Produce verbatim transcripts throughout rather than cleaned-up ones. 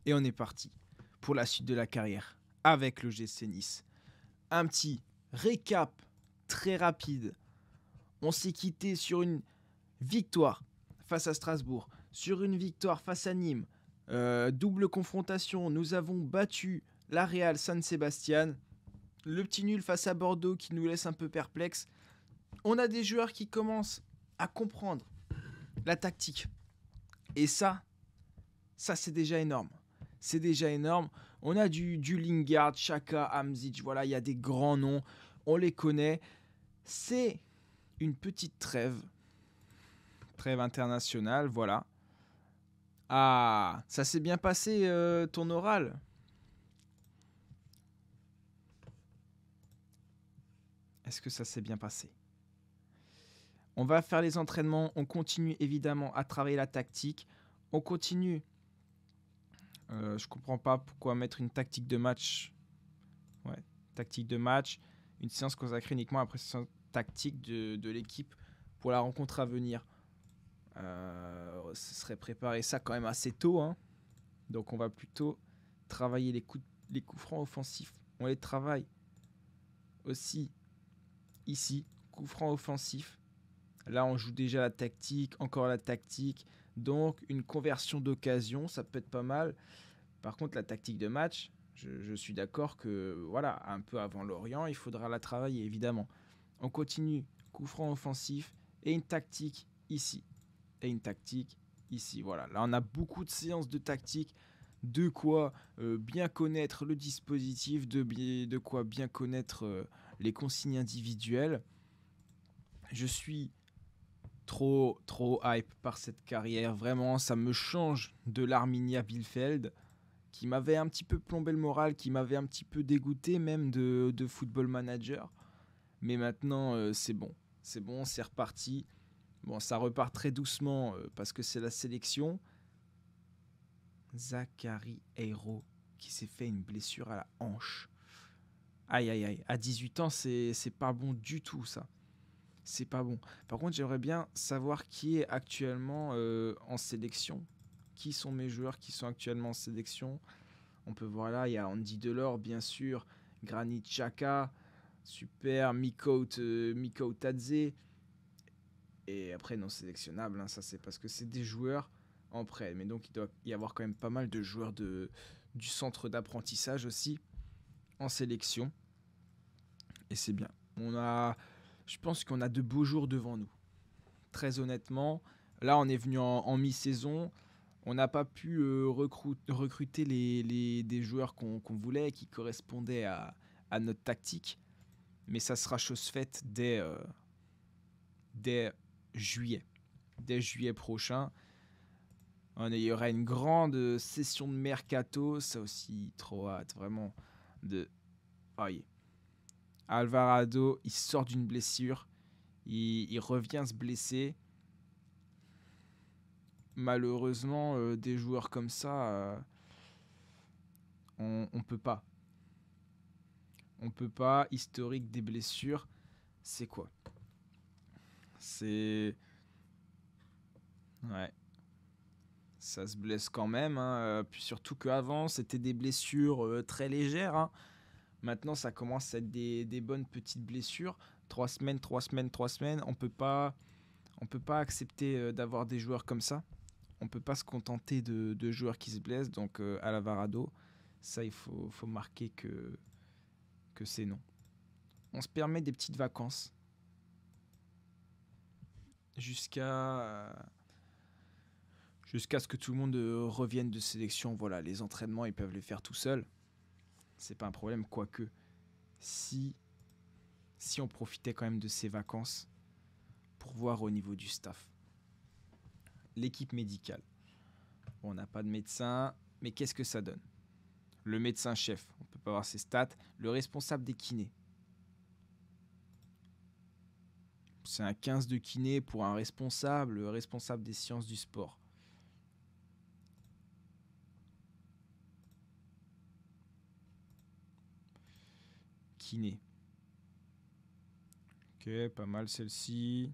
Et on est parti pour la suite de la carrière avec le G C Nice. Un petit récap très rapide. On s'est quitté sur une victoire face à Strasbourg, sur une victoire face à Nîmes. Euh, double confrontation, nous avons battu la Real San Sebastian. Le petit nul face à Bordeaux qui nous laisse un peu perplexes. On a des joueurs qui commencent à comprendre la tactique. Et ça, ça c'est déjà énorme. C'est déjà énorme. On a du, du Lingard, Xhaka, Hamzic, voilà, il y a des grands noms. On les connaît. C'est une petite trêve. Trêve internationale, voilà. Ah, ça s'est bien passé euh, ton oral. Est-ce que ça s'est bien passé? On va faire les entraînements, on continue évidemment à travailler la tactique. On continue. Euh, je comprends pas pourquoi mettre une tactique de match. Ouais, tactique de match. Une séance consacrée uniquement à la préparation tactique de, de l'équipe pour la rencontre à venir. Euh, ce serait préparer ça quand même assez tôt. Hein. Donc on va plutôt travailler les coups, les coups francs offensifs. On les travaille aussi ici. Coups francs offensifs. Là, on joue déjà la tactique, encore la tactique. Donc, une conversion d'occasion, ça peut être pas mal. Par contre, la tactique de match, je, je suis d'accord que, voilà, un peu avant Lorient, il faudra la travailler, évidemment. On continue, coup franc offensif et une tactique ici. Et une tactique ici, voilà. Là, on a beaucoup de séances de tactique, de quoi euh, bien connaître le dispositif, de, de quoi bien connaître euh, les consignes individuelles. Je suis trop, trop hype par cette carrière. Vraiment, ça me change de l'Arminia Bielefeld, qui m'avait un petit peu plombé le moral, qui m'avait un petit peu dégoûté même de, de Football Manager. Mais maintenant, euh, c'est bon. C'est bon, c'est reparti. Bon, ça repart très doucement euh, parce que c'est la sélection. Zachary Heyro qui s'est fait une blessure à la hanche. Aïe, aïe, aïe. À dix-huit ans, c'est, c'est pas bon du tout, ça. C'est pas bon. Par contre, j'aimerais bien savoir qui est actuellement euh, en sélection. Qui sont mes joueurs qui sont actuellement en sélection? On peut voir là, il y a Andy Delors, bien sûr, Granit Xhaka, super, Miko, euh, Miko Tadze. Et après, non sélectionnable, hein, ça c'est parce que c'est des joueurs en prêt. Mais donc, il doit y avoir quand même pas mal de joueurs de, du centre d'apprentissage aussi en sélection. Et c'est bien. On a, je pense qu'on a de beaux jours devant nous. Très honnêtement, là, on est venu en, en mi-saison. On n'a pas pu euh, recru- recruter les, les, des joueurs qu'on, qu'on voulait, qui correspondaient à, à notre tactique. Mais ça sera chose faite dès, euh, dès juillet. Dès juillet prochain. On, il y aura une grande session de mercato. Ça aussi, trop hâte, vraiment. De... Oh, yeah. Alvarado, il sort d'une blessure. Il, il revient se blesser. Malheureusement, euh, des joueurs comme ça, euh, on, on peut pas. On peut pas. Historique des blessures, c'est quoi? C'est... Ouais. Ça se blesse quand même. Hein. Puis surtout qu'avant, c'était des blessures euh, très légères. Hein. Maintenant, ça commence à être des, des bonnes petites blessures. Trois semaines, trois semaines, trois semaines. On peut pas, on peut pas accepter euh, d'avoir des joueurs comme ça. On peut pas se contenter de, de joueurs qui se blessent. Donc, euh, à Alvarado, ça, il faut, faut marquer que, que c'est non. On se permet des petites vacances jusqu'à jusqu'à ce que tout le monde revienne de sélection. Voilà, les entraînements, ils peuvent les faire tout seuls. C'est pas un problème, quoique si si on profitait quand même de ces vacances pour voir au niveau du staff. L'équipe médicale. Bon, on n'a pas de médecin, mais qu'est-ce que ça donne? Le médecin-chef, on peut pas voir ses stats. Le responsable des kinés. C'est un quinze de kiné pour un responsable, le responsable des sciences du sport. Kiné. Ok, pas mal celle-ci.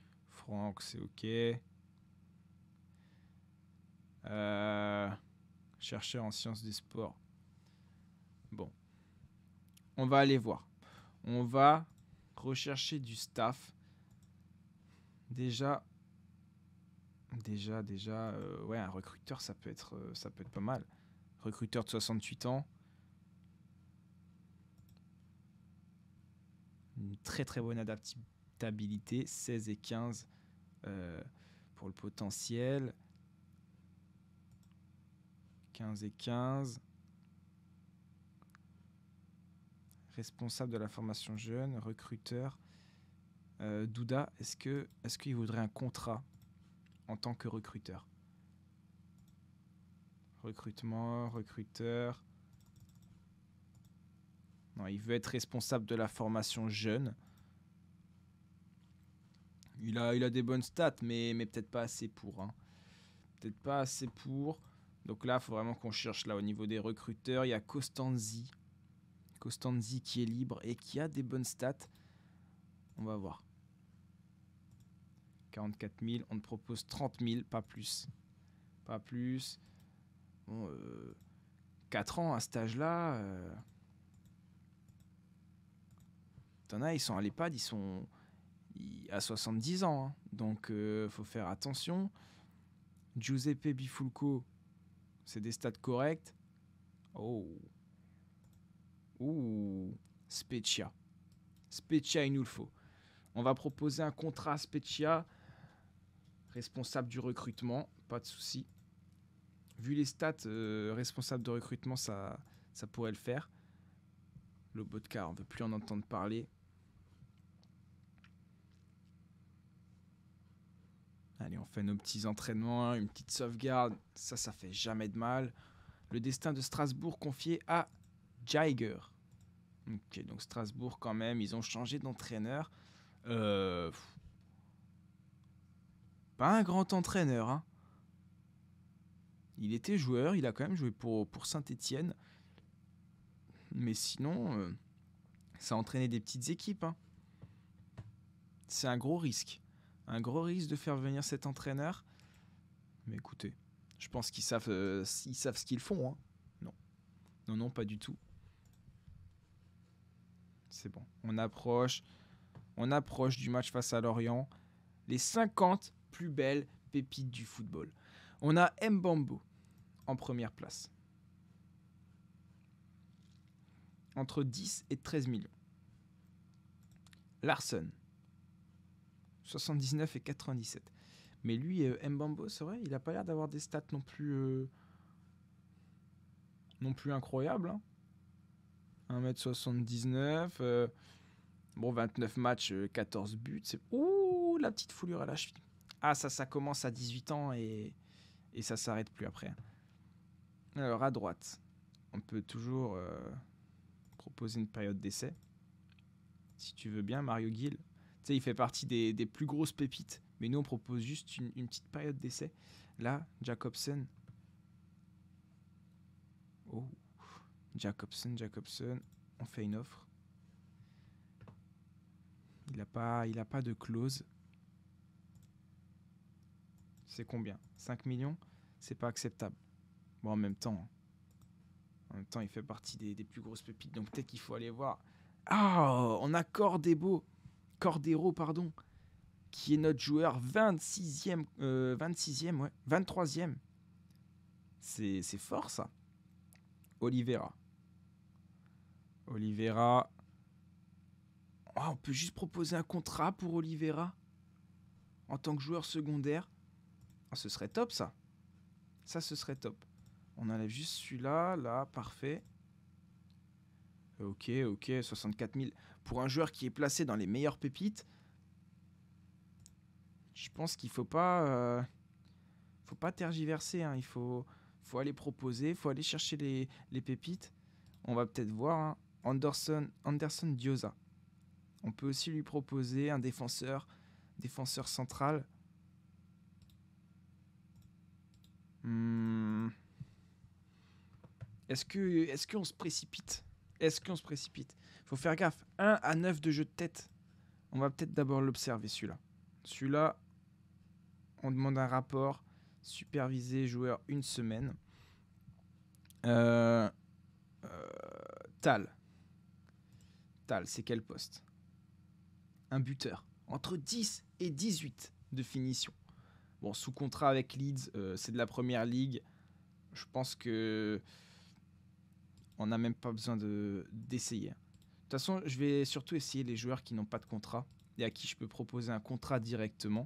Franck, c'est ok. Euh, chercheur en sciences des sports. Bon, on va aller voir. On va rechercher du staff. Déjà, déjà, déjà, euh, ouais, un recruteur, ça peut être, euh, ça peut être pas mal. Recruteur de soixante-huit ans. Une très très bonne adaptabilité, seize et quinze euh, pour le potentiel. quinze et quinze. Responsable de la formation jeune, recruteur. Euh, Douda, est-ce que, est-ce qu'il voudrait un contrat en tant que recruteur? Recrutement, recruteur. Non, il veut être responsable de la formation jeune. Il a, il a des bonnes stats, mais, mais peut-être pas assez pour. Hein. Peut-être pas assez pour. Donc là, il faut vraiment qu'on cherche là au niveau des recruteurs. Il y a Costanzi. Costanzi qui est libre et qui a des bonnes stats. On va voir. quarante-quatre mille, on te propose trente mille, pas plus. Pas plus. Bon, euh, quatre ans à cet âge-là. Euh... T'en as, ils sont à l'EHPAD, ils sont à soixante-dix ans. Hein. Donc, il euh, faut faire attention. Giuseppe Bifulco, c'est des stats corrects. Oh. Ouh. Spezia. Spezia, il nous le faut. On va proposer un contrat à Spezia. Responsable du recrutement, pas de souci. Vu les stats, euh, responsable de recrutement, ça, ça pourrait le faire. Lobotka, on ne veut plus en entendre parler. Allez, on fait nos petits entraînements, une petite sauvegarde. Ça, ça fait jamais de mal. Le destin de Strasbourg confié à Jaiger. Ok, donc Strasbourg quand même, ils ont changé d'entraîneur. Euh, pas un grand entraîneur. Hein. Il était joueur, il a quand même joué pour, pour Saint-Étienne. Mais sinon, euh, ça a entraîné des petites équipes. Hein. C'est un gros risque. Un gros risque de faire venir cet entraîneur. Mais écoutez, je pense qu'ils savent, euh, ils savent ce qu'ils font. Hein. Non. Non, non, pas du tout. C'est bon. On approche. On approche du match face à Lorient. Les cinquante plus belles pépites du football. On a Mbambo en première place. Entre dix et treize millions. Larsen. soixante-dix-neuf et quatre-vingt-dix-sept. Mais lui, euh, Mbambo, c'est vrai, il n'a pas l'air d'avoir des stats non plus, euh, non plus incroyables. Hein. un mètre soixante-dix-neuf. Euh, bon, vingt-neuf matchs, euh, quatorze buts. C'est... Ouh, la petite foulure à la cheville. Ah, ça, ça commence à dix-huit ans et, et ça s'arrête plus après. Alors, à droite, on peut toujours euh, proposer une période d'essai. Si tu veux bien, Mario Gil. Tu sais, il fait partie des, des plus grosses pépites. Mais nous, on propose juste une, une petite période d'essai. Là, Jacobsen. Oh. Jacobsen, Jacobsen. On fait une offre. Il n'a pas, il a pas de clause. C'est combien? cinq millions? C'est pas acceptable. Bon, en même temps. En même temps, il fait partie des, des plus grosses pépites. Donc peut-être qu'il faut aller voir. Ah, on a Cordero. Cordero, pardon. Qui est notre joueur vingt-sixième, euh, vingt-sixième, ouais, vingt-troisième. C'est, c'est fort, ça. Oliveira. Oliveira. Oh, on peut juste proposer un contrat pour Oliveira en tant que joueur secondaire. Oh, ce serait top, ça. Ça, ce serait top. On enlève juste celui-là, là, parfait. Ok, ok, soixante-quatre mille. Pour un joueur qui est placé dans les meilleures pépites, je pense qu'il faut pas, euh, faut pas tergiverser. Hein. Il faut, faut aller proposer, il faut aller chercher les, les pépites. On va peut-être voir hein. Anderson, Anderson Dioza. On peut aussi lui proposer un défenseur, défenseur central. Hmm. Est-ce que, est-ce qu'on se précipite? Est-ce qu'on se précipite? Faut faire gaffe. un à neuf de jeu de tête. On va peut-être d'abord l'observer, celui-là. Celui-là, on demande un rapport. Supervisé joueur une semaine. Euh, euh, Tal. Tal, c'est quel poste? Un buteur. Entre dix et dix-huit de finition. Bon, sous contrat avec Leeds, euh, c'est de la première ligue. Je pense que on n'a même pas besoin de, d'essayer. De toute façon, je vais surtout essayer les joueurs qui n'ont pas de contrat et à qui je peux proposer un contrat directement.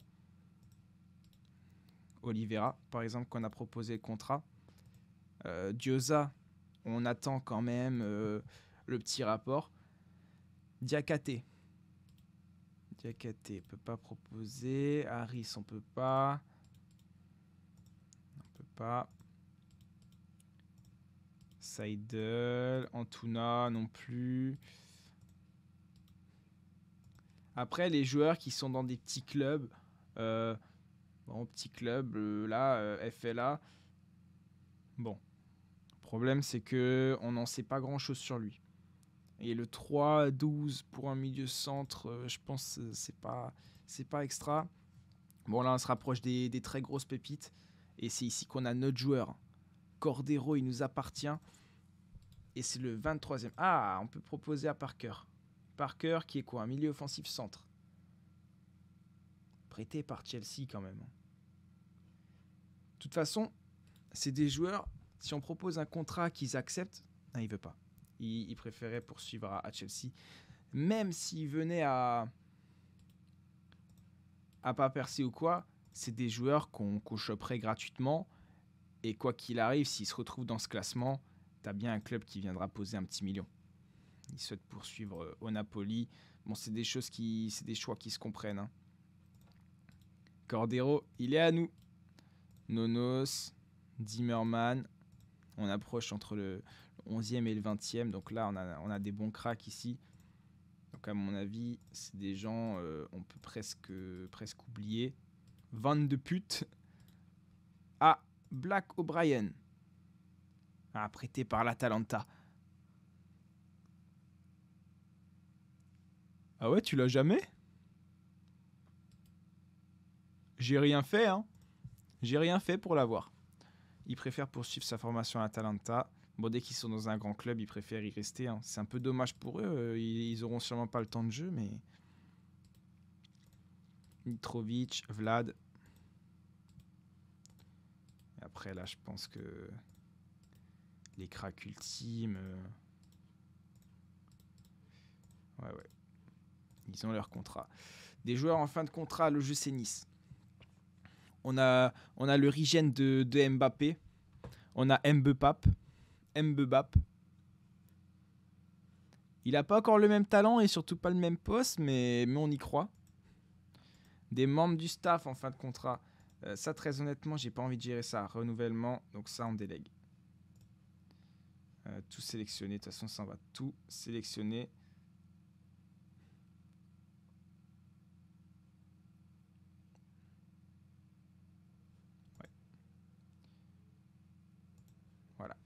Oliveira, par exemple, qu'on a proposé le contrat. Euh, Dioza, on attend quand même euh, le petit rapport. Diakate. Diakate, on peut pas proposer. Harris, on peut pas. On peut pas. Seidel, Antuna non plus. Après, les joueurs qui sont dans des petits clubs, euh, bon, petit club, euh, là, euh, F L A, bon, le problème c'est que on n'en sait pas grand chose sur lui. Et le trois douze pour un milieu centre, euh, je pense que c'est pas, c'est pas extra. Bon, là, on se rapproche des, des très grosses pépites. Et c'est ici qu'on a notre joueur. Cordero, il nous appartient. Et c'est le vingt-troisième. Ah, on peut proposer à Parker. Parker qui est quoi? Un milieu offensif centre. Prêté par Chelsea quand même. De toute façon, c'est des joueurs, si on propose un contrat qu'ils acceptent, non, il veut pas. Il, il préférait poursuivre à, à Chelsea. Même s'il venait à à pas percer ou quoi, c'est des joueurs qu'on, qu'on choperait gratuitement. Et quoi qu'il arrive, s'ils se retrouvent dans ce classement, t'as bien un club qui viendra poser un petit million. Il souhaite poursuivre euh, au Napoli. Bon, c'est des choses qui, c'est des choix qui se comprennent. Hein. Cordero, il est à nous. Nonos, Zimmerman. On approche entre le onzième et le vingtième. Donc là, on a, on a des bons cracks ici. Donc à mon avis, c'est des gens, euh, on peut presque, presque oublier. vingt-deux putes. Ah, Black O'Brien. Ah, prêté par l'Atalanta. Ah ouais, tu l'as jamais? J'ai rien fait, hein. J'ai rien fait pour l'avoir. Il préfère poursuivre sa formation à Atalanta. Bon, dès qu'ils sont dans un grand club, ils préfèrent y rester. Hein. C'est un peu dommage pour eux. Ils, ils auront sûrement pas le temps de jeu, mais... Mitrovic, Vlad. Et après, là, je pense que... Les cracks ultimes... euh, Ouais, ouais. Ils ont leur contrat. Des joueurs en fin de contrat, le jeu c'est Nice. On a, on a le Rigen de, de Mbappé. On a Mbepap. Mbebap. Il n'a pas encore le même talent et surtout pas le même poste, mais, mais on y croit. Des membres du staff en fin de contrat. Euh, ça, très honnêtement, j'ai pas envie de gérer ça. Renouvellement, donc ça, on délègue. Euh, tout sélectionner. De toute façon, ça, on va tout sélectionner. Ouais. Voilà.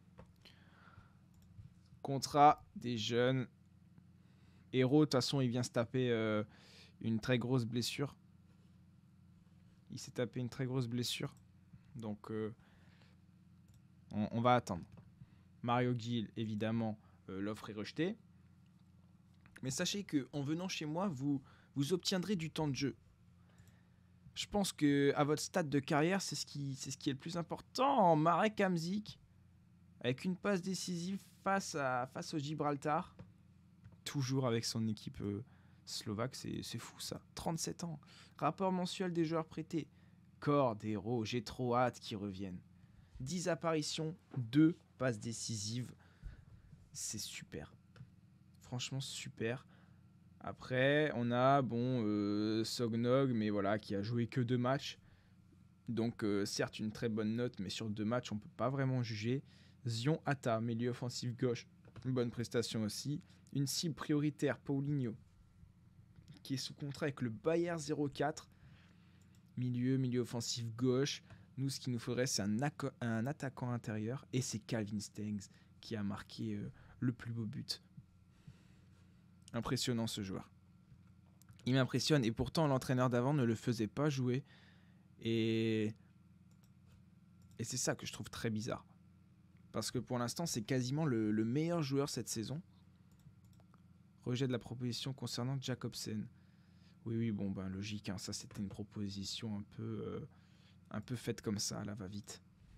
Contrat des jeunes. Héros, de toute façon, il vient se taper euh, une très grosse blessure. Il s'est tapé une très grosse blessure. Donc, euh, on, on va attendre. Mario Gil, évidemment, euh, l'offre est rejetée. Mais sachez qu'en venant chez moi, vous, vous obtiendrez du temps de jeu. Je pense qu'à votre stade de carrière, c'est ce qui, c'est ce qui est le plus important. Marek Hamsik, avec une passe décisive face, à, face au Gibraltar, toujours avec son équipe euh, slovaque, c'est, c'est fou ça. trente-sept ans. Rapport mensuel des joueurs prêtés. Cordero, j'ai trop hâte qu'ils reviennent. dix apparitions, deux passes décisives. C'est super. Franchement, super. Après, on a, bon, euh, Sognog, mais voilà, qui a joué que deux matchs. Donc, euh, certes, une très bonne note, mais sur deux matchs, on ne peut pas vraiment juger. Zion Atta, milieu offensif gauche, une bonne prestation aussi. Une cible prioritaire, Paulinho, qui est sous contrat avec le Bayer zéro quatre. Milieu, milieu offensif gauche. Nous, ce qu'il nous faudrait, c'est un, acco- un attaquant intérieur. Et c'est Calvin Stengs qui a marqué euh, le plus beau but. Impressionnant ce joueur. Il m'impressionne. Et pourtant, l'entraîneur d'avant ne le faisait pas jouer. Et, et c'est ça que je trouve très bizarre. Parce que pour l'instant, c'est quasiment le, le meilleur joueur cette saison. Rejet de la proposition concernant Jacobsen. Oui, oui, bon, ben logique. Hein, ça, c'était une proposition un peu, euh, un peu faite comme ça, là, va vite.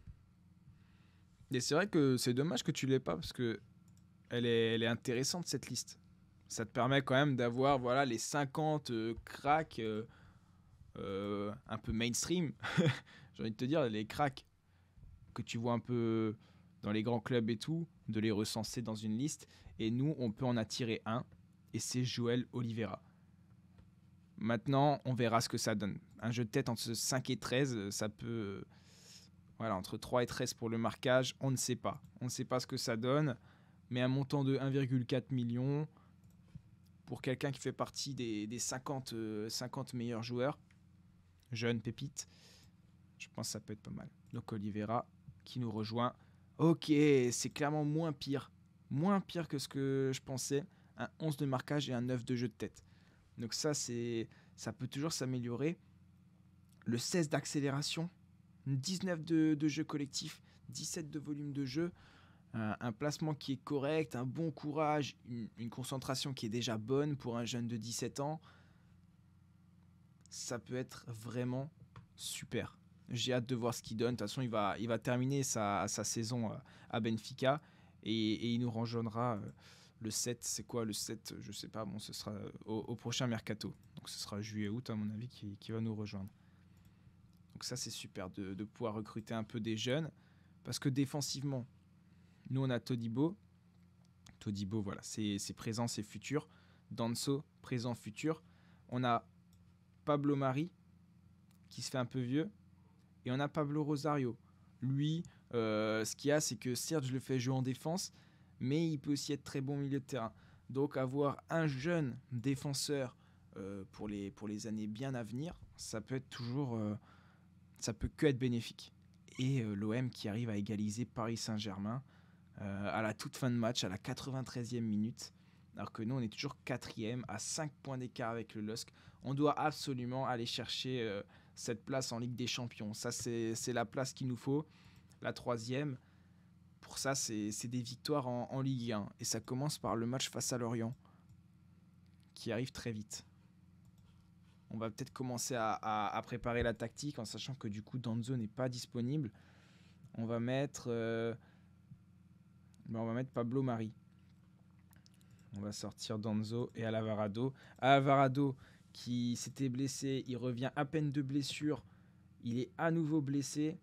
Et c'est vrai que c'est dommage que tu l'aies pas, parce que elle est, elle est intéressante, cette liste. Ça te permet quand même d'avoir voilà, les cinquante euh, cracks euh, euh, un peu mainstream. J'ai envie de te dire, les cracks que tu vois un peu dans les grands clubs et tout, de les recenser dans une liste. Et nous, on peut en attirer un, et c'est Joël Oliveira. Maintenant, on verra ce que ça donne. Un jeu de tête entre cinq et treize, ça peut... Voilà, entre trois et treize pour le marquage, on ne sait pas. On ne sait pas ce que ça donne, mais un montant de un virgule quatre million pour quelqu'un qui fait partie des, des cinquante, euh, cinquante meilleurs joueurs, jeune pépite, je pense que ça peut être pas mal. Donc Oliveira qui nous rejoint. Ok, c'est clairement moins pire. Moins pire que ce que je pensais. Un onze de marquage et un neuf de jeu de tête. Donc ça, c'est, ça peut toujours s'améliorer. Le seize d'accélération, dix-neuf de, de jeu collectif, dix-sept de volume de jeu. Un, un placement qui est correct, un bon courage, une, une concentration qui est déjà bonne pour un jeune de dix-sept ans. Ça peut être vraiment super. J'ai hâte de voir ce qu'il donne. De toute façon, il va, il va terminer sa, sa saison à Benfica et, et il nous rejoindra le sept. C'est quoi le sept? Je sais pas. Bon, ce sera au, au prochain mercato. Donc ce sera juillet-août à mon avis qui, qui va nous rejoindre. Donc ça, c'est super de, de pouvoir recruter un peu des jeunes parce que défensivement, nous, on a Todibo. Todibo, voilà, c'est, c'est présent, c'est futur. Danso, présent, futur. On a Pablo Mari, qui se fait un peu vieux. Et on a Pablo Rosario. Lui, euh, ce qu'il y a, c'est que certes, je le fais jouer en défense, mais il peut aussi être très bon au milieu de terrain. Donc avoir un jeune défenseur euh, pour, les, pour les années bien à venir, ça peut être toujours... Euh, ça peut que être bénéfique. Et euh, l'O M qui arrive à égaliser Paris Saint-Germain euh, à la toute fin de match, à la quatre-vingt-treizième minute, alors que nous, on est toujours quatrième, à cinq points d'écart avec le L O S C. On doit absolument aller chercher euh, cette place en Ligue des Champions. Ça, c'est, c'est la place qu'il nous faut, la troisième. Pour ça, c'est, c'est des victoires en, en Ligue un. Et ça commence par le match face à Lorient, qui arrive très vite. On va peut-être commencer à, à, à préparer la tactique, en sachant que du coup, Danzo n'est pas disponible. On va mettre... Euh, ben on va mettre Pablo Mari. On va sortir Danzo et Alvarado. Alvarado qui s'était blessé, il revient à peine de blessure. Il est à nouveau blessé.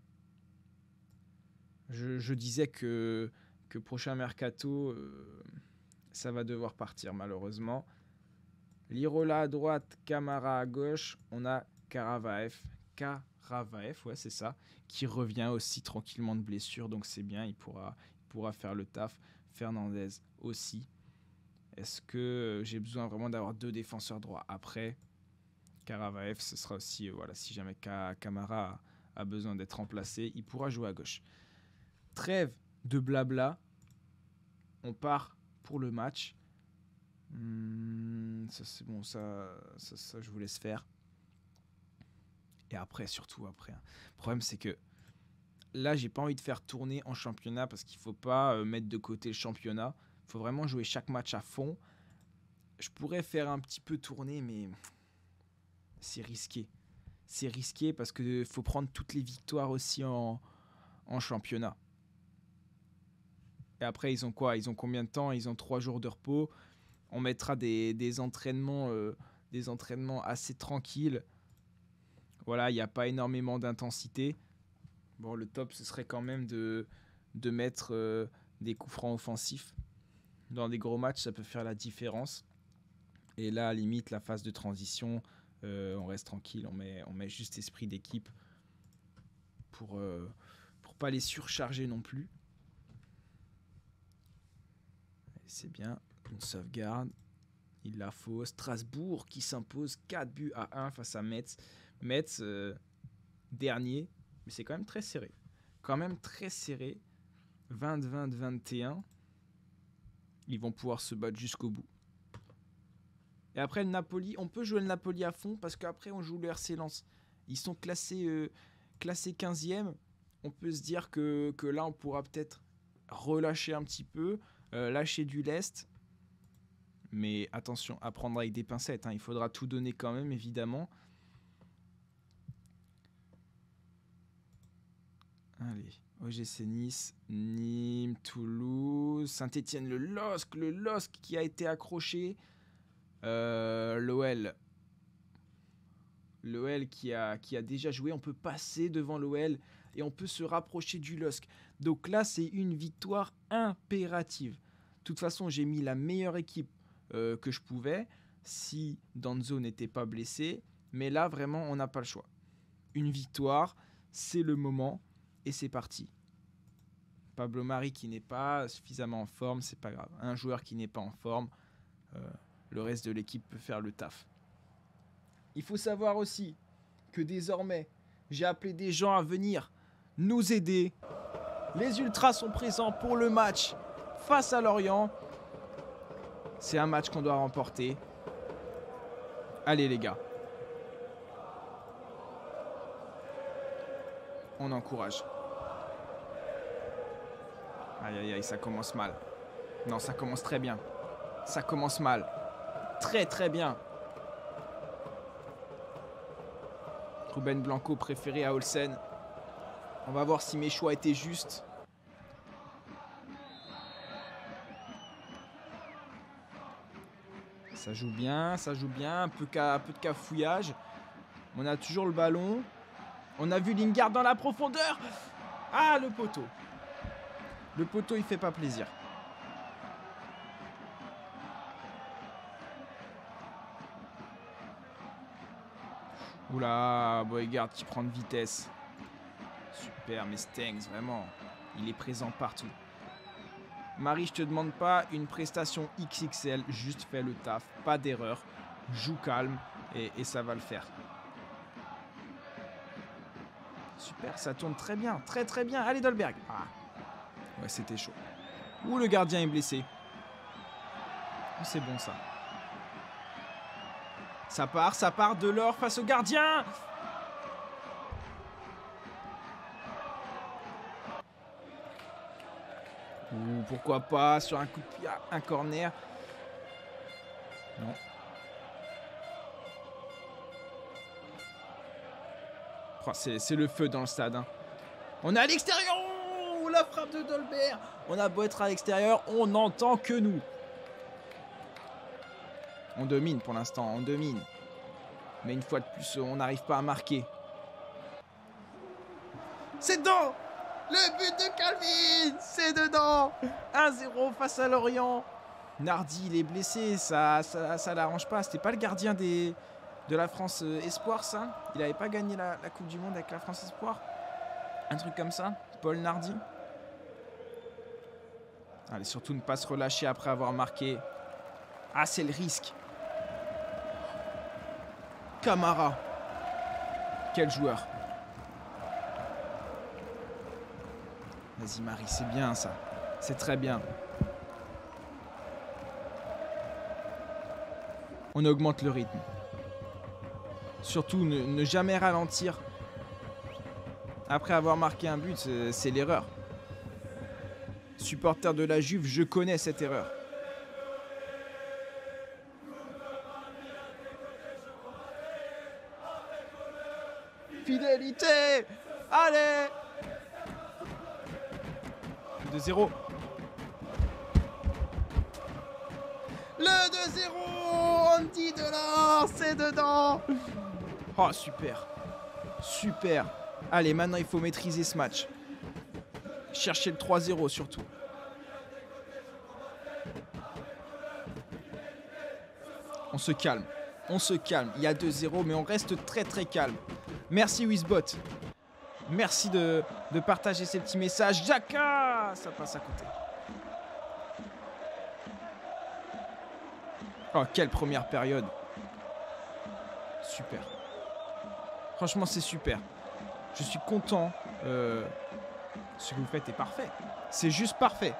Je, je disais que, que prochain mercato, euh, ça va devoir partir malheureusement. Lirola à droite, Camara à gauche. On a Karavaev. Karavaev, ouais c'est ça. Qui revient aussi tranquillement de blessure. Donc c'est bien, il pourra, il pourra faire le taf. Fernandez aussi. Est-ce que j'ai besoin vraiment d'avoir deux défenseurs droits? Après, Karavaev, ce sera aussi, euh, voilà, si jamais Camara a, a besoin d'être remplacé, il pourra jouer à gauche. Trêve de blabla. On part pour le match. Hum, ça c'est bon, ça, ça, ça je vous laisse faire. Et après, surtout après. Hein. Le problème c'est que là, j'ai pas envie de faire tourner en championnat parce qu'il faut pas euh, mettre de côté le championnat. Il faut vraiment jouer chaque match à fond. Je pourrais faire un petit peu tourner, mais c'est risqué. C'est risqué parce qu'il faut prendre toutes les victoires aussi en, en championnat. Et après, ils ont quoi? Ils ont combien de temps? Ils ont trois jours de repos. On mettra des, des, entraînements, euh, des entraînements assez tranquilles. Voilà, il n'y a pas énormément d'intensité. Bon, le top, ce serait quand même de, de mettre euh, des coups francs offensifs. Dans des gros matchs, ça peut faire la différence. Et là, à la limite, la phase de transition, euh, on reste tranquille. On met, on met juste esprit d'équipe pour ne euh, pour pas les surcharger non plus. C'est bien, une sauvegarde. Il la faut. Strasbourg qui s'impose quatre buts à un face à Metz. Metz, euh, dernier, mais c'est quand même très serré. Quand même très serré. vingt vingt vingt et un. Ils vont pouvoir se battre jusqu'au bout. Et après, le Napoli, on peut jouer le Napoli à fond parce qu'après, on joue le R C Lens. Ils sont classés, euh, classés quinzième. On peut se dire que, que là, on pourra peut-être relâcher un petit peu, euh, lâcher du lest. Mais attention, à prendre avec des pincettes, hein. Il faudra tout donner quand même, évidemment. Allez, O G C Nice, Nîmes, Toulouse, Saint-Etienne, le L O S C, le L O S C qui a été accroché. Euh, L'O L. L'O L qui a, qui a déjà joué. On peut passer devant l'O L et on peut se rapprocher du L O S C. Donc là, c'est une victoire impérative. De toute façon, j'ai mis la meilleure équipe euh, que je pouvais si Danzo n'était pas blessé. Mais là, vraiment, on n'a pas le choix. Une victoire, c'est le moment et c'est parti. Pablo Mari qui n'est pas suffisamment en forme, c'est pas grave. Un joueur qui n'est pas en forme, euh, le reste de l'équipe peut faire le taf. Il faut savoir aussi que désormais, j'ai appelé des gens à venir nous aider. Les Ultras sont présents pour le match face à Lorient. C'est un match qu'on doit remporter. Allez les gars. On encourage. Aïe aïe aïe, ça commence mal. Non, ça commence très bien. Ça commence mal. Très très bien. Ruben Blanco préféré à Olsen. On va voir si mes choix étaient justes. Ça joue bien, ça joue bien. Un peu, un peu de cafouillage. On a toujours le ballon. On a vu Lingard dans la profondeur. Ah, le poteau. Le poteau, il fait pas plaisir. Oula, Boegard qui prend de vitesse. Super, mais Stengs, vraiment, il est présent partout. Marie, je te demande pas une prestation X X L, juste fais le taf, pas d'erreur, joue calme et, et ça va le faire. Super, ça tourne très bien, très très bien. Allez Dolberg. Ah, ouais, c'était chaud. Ouh, le gardien est blessé. C'est bon ça. Ça part, ça part de l'or face au gardien. Ou pourquoi pas sur un coup de pied, un corner. Non. Oh, c'est le feu dans le stade. Hein. On est à l'extérieur. Oh, la frappe de Dolberg. On a beau être à l'extérieur, on n'entend que nous. On domine pour l'instant, on domine. Mais une fois de plus, on n'arrive pas à marquer. C'est dedans! Le but de Calvin! C'est dedans! un zéro face à Lorient. Nardi, il est blessé, ça ça, ça l'arrange pas. C'était pas le gardien des, de la France Espoir, ça? Il n'avait pas gagné la, la Coupe du Monde avec la France Espoir? Un truc comme ça? Paul Nardi? Allez, surtout ne pas se relâcher après avoir marqué. Ah, c'est le risque. Camara. Quel joueur. Vas-y Marie, c'est bien ça. C'est très bien. On augmente le rythme. Surtout ne, ne jamais ralentir. Après avoir marqué un but, c'est l'erreur. Supporter de la Juve, je connais cette erreur. Fidélité! Allez! deux zéro. Le deux zéro! Andy Delors, c'est dedans! Oh, super. Super. Allez, maintenant, il faut maîtriser ce match. Chercher le trois zéro, surtout. On se calme. On se calme. Il y a deux zéro, mais on reste très, très calme. Merci Wizbot. Merci de, de partager ces petits messages. Jaka, ça passe à côté. Oh, quelle première période. Super. Franchement, c'est super. Je suis content. Euh, ce que vous faites est parfait. C'est juste parfait.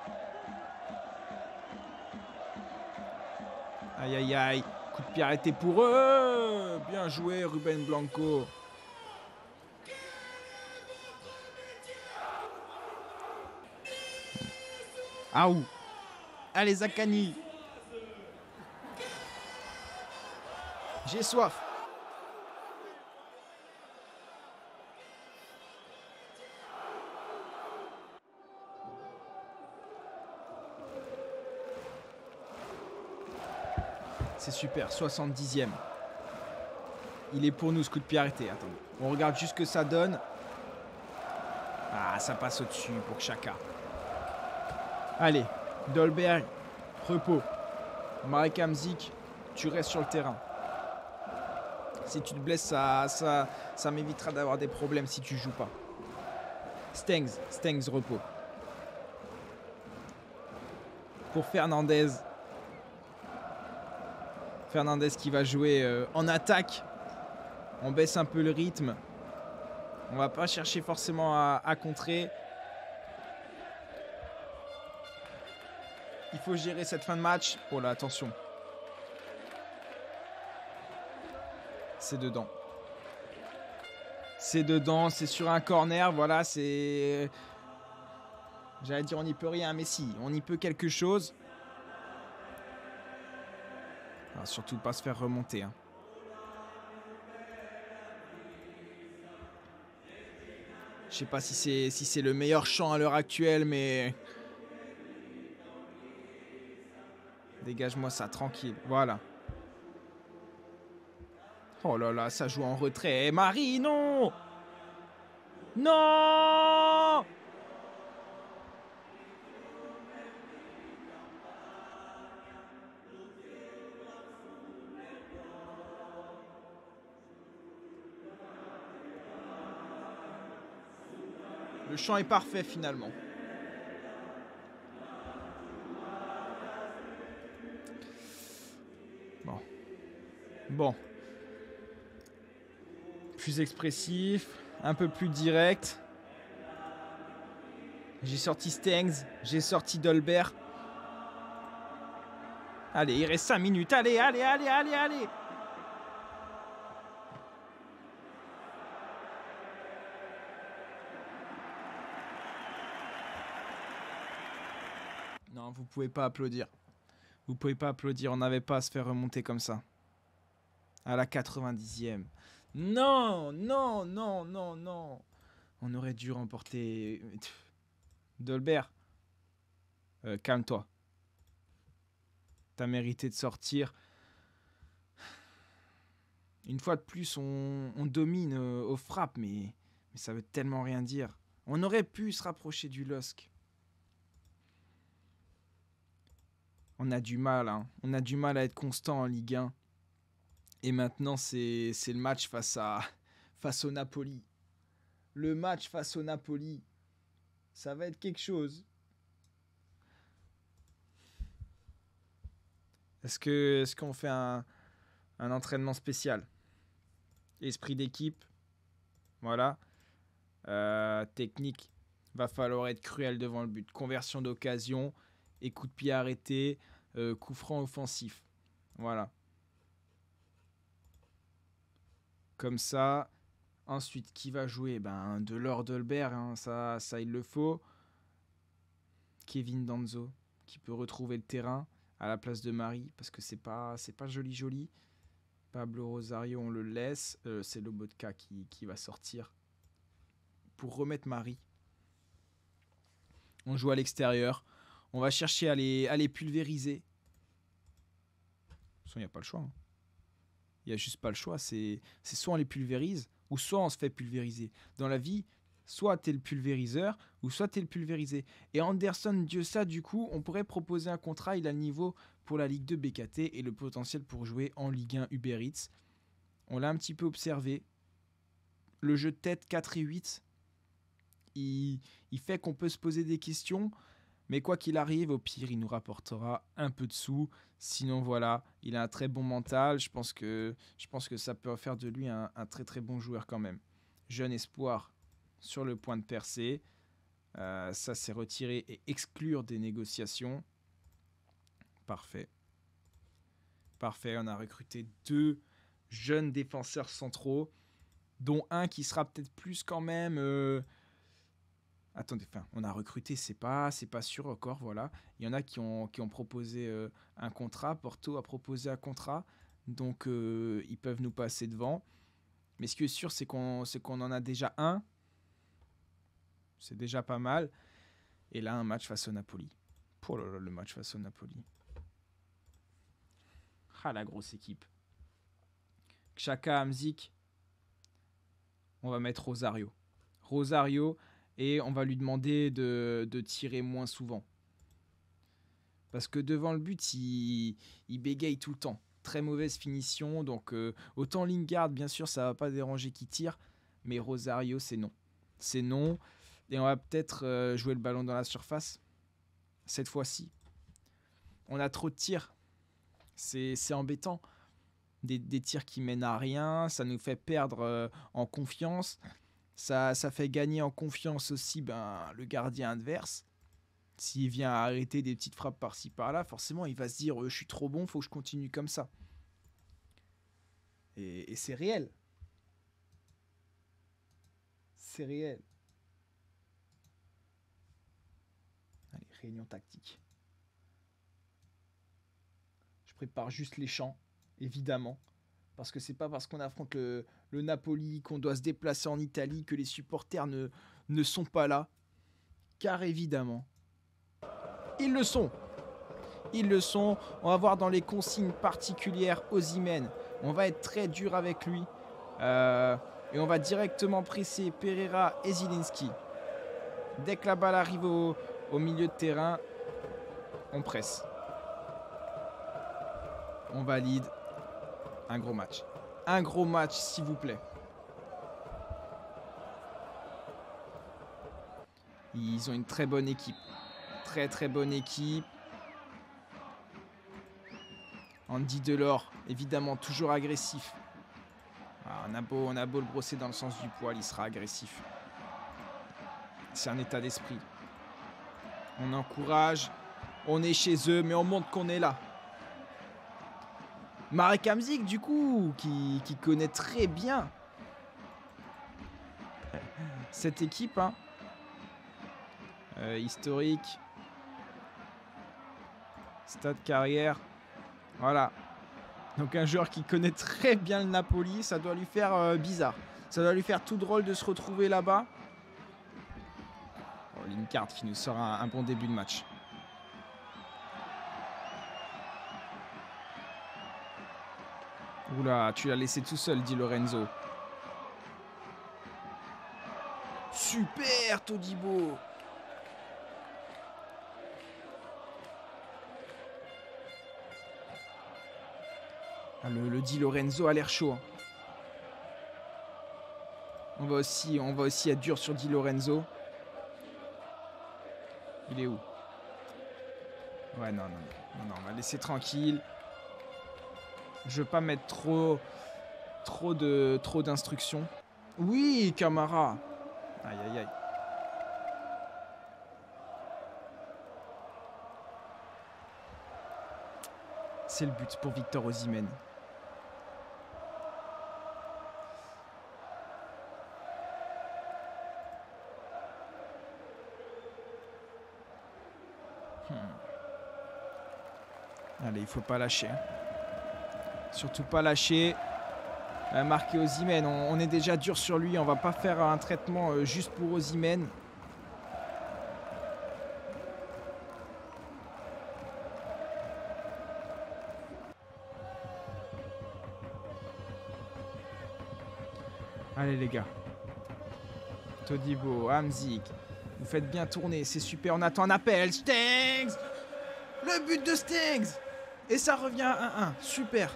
Aïe, aïe, aïe. Coup de pied arrêté pour eux. Bien joué, Ruben Blanco. Ah ouh. Allez, Zaccagni. J'ai soif. C'est super, soixante-dixième. Il est pour nous ce coup de pied arrêté. Attends, on regarde juste ce que ça donne. Ah, ça passe au-dessus pour Xhaka. Allez, Dolberg, repos. Marek Hamsik, tu restes sur le terrain. Si tu te blesses, ça, ça, ça m'évitera d'avoir des problèmes si tu joues pas. Stengs, Stengs, repos. Pour Fernandez. Fernandez qui va jouer euh, en attaque. On baisse un peu le rythme. On va pas chercher forcément à, à contrer. Il faut gérer cette fin de match. Oh là, attention. C'est dedans. C'est dedans, c'est sur un corner. Voilà, c'est... J'allais dire on n'y peut rien, mais si, on y peut quelque chose. Ah, surtout pas se faire remonter. Hein. Je sais pas si c'est si c'est le meilleur champ à l'heure actuelle, mais... Dégage-moi ça, tranquille. Voilà. Oh là là, ça joue en retrait. Eh, Marie, non! Non! Le champ est parfait finalement. Bon. Bon. Plus expressif, un peu plus direct. J'ai sorti Stengs, j'ai sorti Dolberg. Allez, il reste cinq minutes. Allez, allez, allez, allez, allez. Non, vous pouvez pas applaudir. Vous pouvez pas applaudir, on n'avait pas à se faire remonter comme ça. À la quatre-vingt-dixième. Non, non, non, non, non. On aurait dû remporter... Dolberg, euh, calme-toi. T'as mérité de sortir. Une fois de plus, on, on domine euh, aux frappes, mais, mais ça veut tellement rien dire. On aurait pu se rapprocher du L O S C. On a du mal, hein. On a du mal à être constant en Ligue un. Et maintenant, c'est c'est le match face, à, face au Napoli. Le match face au Napoli, ça va être quelque chose. Est-ce que est-ce qu'on fait un, un entraînement spécial? Esprit d'équipe, voilà. Euh, technique, va falloir être cruel devant le but. Conversion d'occasion et coup de pied arrêté, euh, coup franc offensif. Voilà. Comme ça. Ensuite, qui va jouer? Ben, de Delors Dolberg, hein, ça, ça il le faut. Kevin Danzo, qui peut retrouver le terrain à la place de Marie, parce que c'est pas, c'est pas joli joli. Pablo Rosario, on le laisse. Euh, c'est Lobotka qui, qui va sortir pour remettre Marie. On joue à l'extérieur. On va chercher à les, à les pulvériser. De toute façon, il n'y a pas le choix. Hein. Il n'y a juste pas le choix. C'est, c'est soit on les pulvérise, ou soit on se fait pulvériser. Dans la vie, soit tu es le pulvériseur, ou soit tu es le pulvérisé. Et Anderson Diossa, du coup, on pourrait proposer un contrat. Il a le niveau pour la Ligue deux B K T et le potentiel pour jouer en Ligue un Uber Eats. On l'a un petit peu observé. Le jeu de tête quatre et huit, il, il fait qu'on peut se poser des questions. Mais quoi qu'il arrive, au pire, il nous rapportera un peu de sous. Sinon, voilà, il a un très bon mental. Je pense que, je pense que ça peut faire de lui un, un très très bon joueur quand même. Jeune espoir sur le point de percer. Euh, ça, c'est retirer et exclure des négociations. Parfait. Parfait, on a recruté deux jeunes défenseurs centraux, dont un qui sera peut-être plus quand même... Euh, Attendez, enfin, on a recruté, c'est pas, c'est pas sûr encore, voilà. Il y en a qui ont, qui ont proposé euh, un contrat. Porto a proposé un contrat, donc euh, ils peuvent nous passer devant. Mais ce qui est sûr, c'est qu'on, c'est qu'on en a déjà un. C'est déjà pas mal. Et là, un match face au Napoli. Oh là là, le match face au Napoli. Ah, la grosse équipe. Xhaka, Hamzik. On va mettre Rosario. Rosario. Et on va lui demander de, de tirer moins souvent. Parce que devant le but, il, il bégaye tout le temps. Très mauvaise finition. Donc euh, autant Lingard, bien sûr, ça ne va pas déranger qu'il tire. Mais Rosario, c'est non. C'est non. Et on va peut-être euh, jouer le ballon dans la surface. Cette fois-ci. On a trop de tirs. C'est, c'est embêtant. Des, des tirs qui mènent à rien. Ça nous fait perdre euh, en confiance. Ça, ça fait gagner en confiance aussi ben, le gardien adverse. S'il vient arrêter des petites frappes par-ci par-là, forcément il va se dire euh, je suis trop bon, faut que je continue comme ça. Et, et c'est réel. C'est réel. Allez, réunion tactique. Je prépare juste les champs, évidemment. Parce que c'est pas parce qu'on affronte le, le Napoli, qu'on doit se déplacer en Italie, que les supporters ne, ne sont pas là. Car évidemment, ils le sont. Ils le sont. On va voir dans les consignes particulières Osimhen. On va être très dur avec lui. Euh, et on va directement presser Pereira et Zielinski. Dès que la balle arrive au, au milieu de terrain, on presse. On valide. Un gros match. Un gros match, s'il vous plaît. Ils ont une très bonne équipe. Très très bonne équipe. Andy Delors, évidemment, toujours agressif. Ah, on, a beau, on a beau le brosser dans le sens du poil, il sera agressif. C'est un état d'esprit. On encourage. On est chez eux, mais on montre qu'on est là. Marek Hamzik, du coup, qui, qui connaît très bien cette équipe. Hein. Euh, historique. Stade carrière. Voilà. Donc un joueur qui connaît très bien le Napoli, ça doit lui faire euh, bizarre. Ça doit lui faire tout drôle de se retrouver là-bas. Oh, Lingard qui nous sort un, un bon début de match. Oula, tu l'as laissé tout seul, dit Lorenzo. Super, Todibo. Ah, le, le Di Lorenzo a l'air chaud. Hein. On va aussi, on va aussi être dur sur Di Lorenzo. Il est où? Ouais, non, non, non, non, on va laisser tranquille. Je veux pas mettre trop, trop de, trop d'instructions. Oui, Camara. Aïe, aïe, aïe. C'est le but pour Victor Osimhen. Hmm. Allez, il faut pas lâcher. Hein. Surtout pas lâcher. Euh, marqué Osimhen. On, on est déjà dur sur lui. On va pas faire un traitement euh, juste pour Osimhen. Allez les gars. Todibo, Hamzik. Vous faites bien tourner. C'est super. On attend un appel. Stengs. Le but de Stengs. Et ça revient à un un. Super.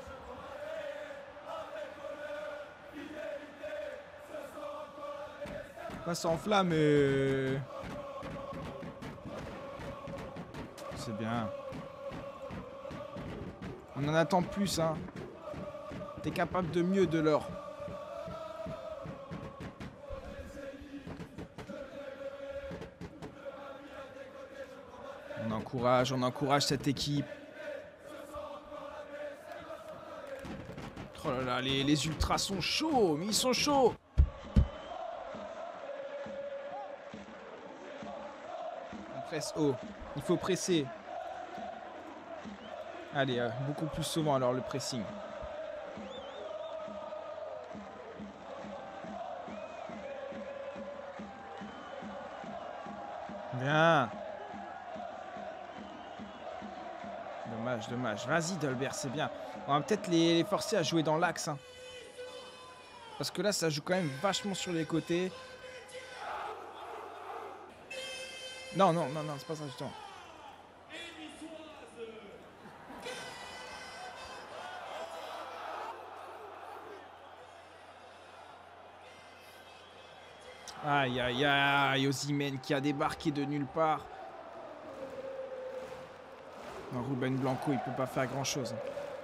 Pas s'enflamme et... C'est bien. On en attend plus, hein. T'es capable de mieux, de l'or. On encourage, on encourage cette équipe. Oh là là, les, les ultras sont chauds, mais ils sont chauds. presse haut. Il faut presser. Allez, euh, beaucoup plus souvent alors le pressing. Bien. Dommage, dommage. Vas-y Dolberg, c'est bien. On va peut-être les, les forcer à jouer dans l'axe. Hein. Parce que là, ça joue quand même vachement sur les côtés. Non, non, non, non, c'est pas ça justement. Aïe, aïe, aïe, Osimhen qui a débarqué de nulle part. Non, Ruben Blanco, il peut pas faire grand-chose.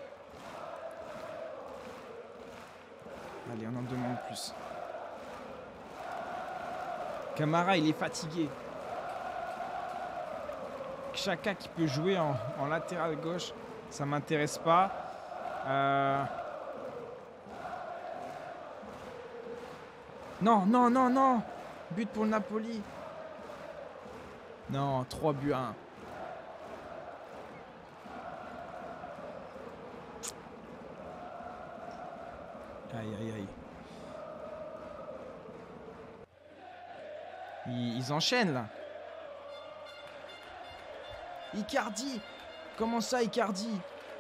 Allez, on en demande plus. Camara, il est fatigué. Chacun qui peut jouer en, en latéral gauche, ça m'intéresse pas. Euh... Non, non, non, non. But pour le Napoli. Non, trois buts à un. Aïe, aïe, aïe. Ils, ils enchaînent là. Icardi. Comment ça, Icardi?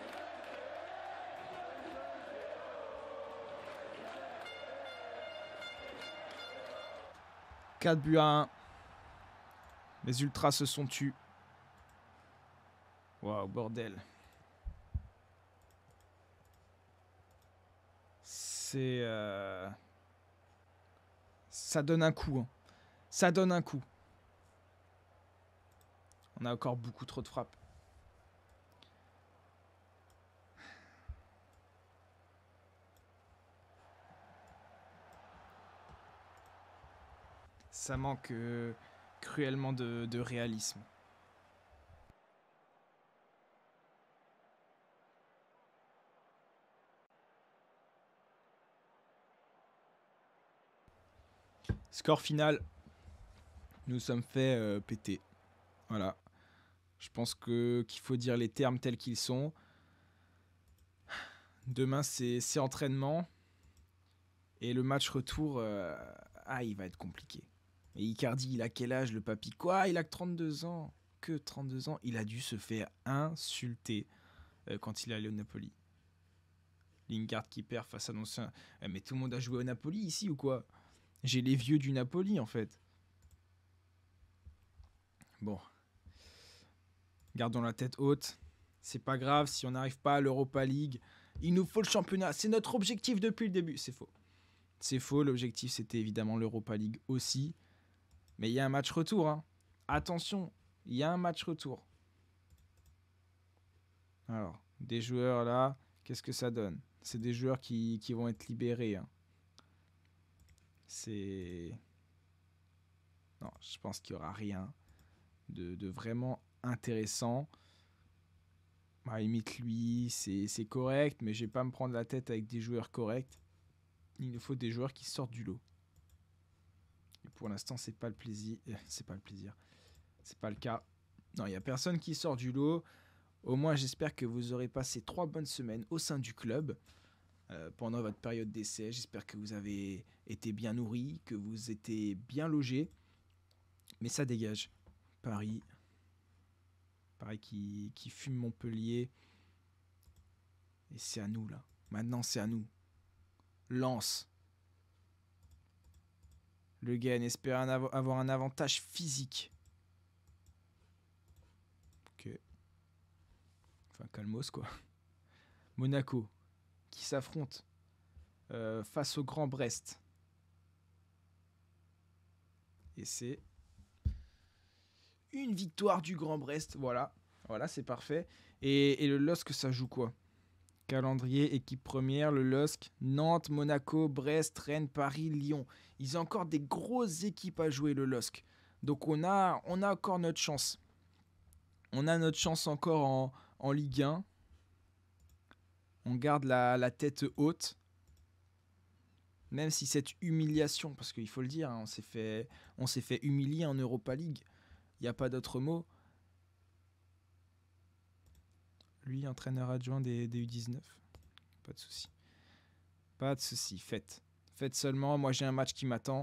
quatre buts à un. Les Ultras se sont tus. Waouh, bordel. C'est... Euh... Ça donne un coup. Hein. Ça donne un coup. On a encore beaucoup trop de frappes. Ça manque euh, cruellement de, de réalisme. Score final. Nous sommes fait euh, péter. Voilà. Je pense que qu'il faut dire les termes tels qu'ils sont. Demain, c'est entraînement. Et le match retour, euh, ah, il va être compliqué. Et Icardi, il a quel âge, le papy? Quoi? Il a que trente-deux ans. Que trente-deux ans. Il a dû se faire insulter euh, quand il est allé au Napoli. Lingard qui perd face à l'ancien. Eh, mais tout le monde a joué au Napoli ici ou quoi? J'ai les vieux du Napoli en fait. Bon. Gardons la tête haute. C'est pas grave si on n'arrive pas à l'Europa League. Il nous faut le championnat. C'est notre objectif depuis le début. C'est faux. C'est faux. L'objectif, c'était évidemment l'Europa League aussi. Mais il y a un match retour. Hein. Attention, il y a un match retour. Alors, des joueurs là, qu'est-ce que ça donne? C'est des joueurs qui, qui vont être libérés. Hein. C'est... Non, je pense qu'il n'y aura rien de, de vraiment intéressant. À la limite, lui, c'est correct, mais je vais pas me prendre la tête avec des joueurs corrects. Il nous faut des joueurs qui sortent du lot. Et pour l'instant, c'est pas le plaisir. C'est pas le plaisir. C'est pas le cas. Non, il n'y a personne qui sort du lot. Au moins, j'espère que vous aurez passé trois bonnes semaines au sein du club euh, pendant votre période d'essai. J'espère que vous avez été bien nourris, que vous étiez bien logés. Mais ça dégage. Paris. Paris qui, qui fume Montpellier. Et c'est à nous, là. Maintenant, c'est à nous. Lance. Le Guen espère un av avoir un avantage physique. Ok. Enfin, calmos, quoi. Monaco, qui s'affronte euh, face au Grand Brest. Et c'est une victoire du Grand Brest. Voilà, voilà, c'est parfait. Et, et le L O S C, ça joue quoi? Calendrier, équipe première, le L O S C, Nantes, Monaco, Brest, Rennes, Paris, Lyon. Ils ont encore des grosses équipes à jouer, le L O S C. Donc on a, on a encore notre chance. On a notre chance encore en, en Ligue un. On garde la, la tête haute. Même si cette humiliation, parce qu'il faut le dire, hein, on s'est fait, on s'est fait humilier en Europa League. Il n'y a pas d'autre mot. Lui, entraîneur adjoint des, des U dix-neuf. Pas de souci. Pas de souci. Faites. Faites seulement. Moi, j'ai un match qui m'attend.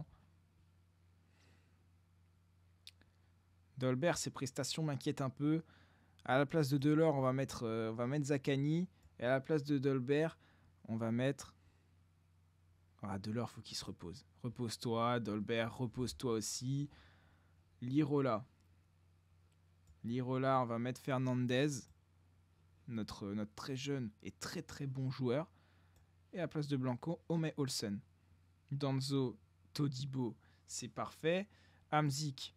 Dolberg, ses prestations m'inquiètent un peu. À la place de Delors, on va mettre, euh, on va mettre Zaccagni. Et à la place de Dolberg, on va mettre... Ah, Delors, faut qu'il se repose. Repose-toi. Dolberg, repose-toi aussi. Lirola. Lirola, on va mettre Fernandez. Notre, notre très jeune et très très bon joueur. Et à la place de Blanco, Ome Olsen. Danzo, Todibo, c'est parfait. Hamzik.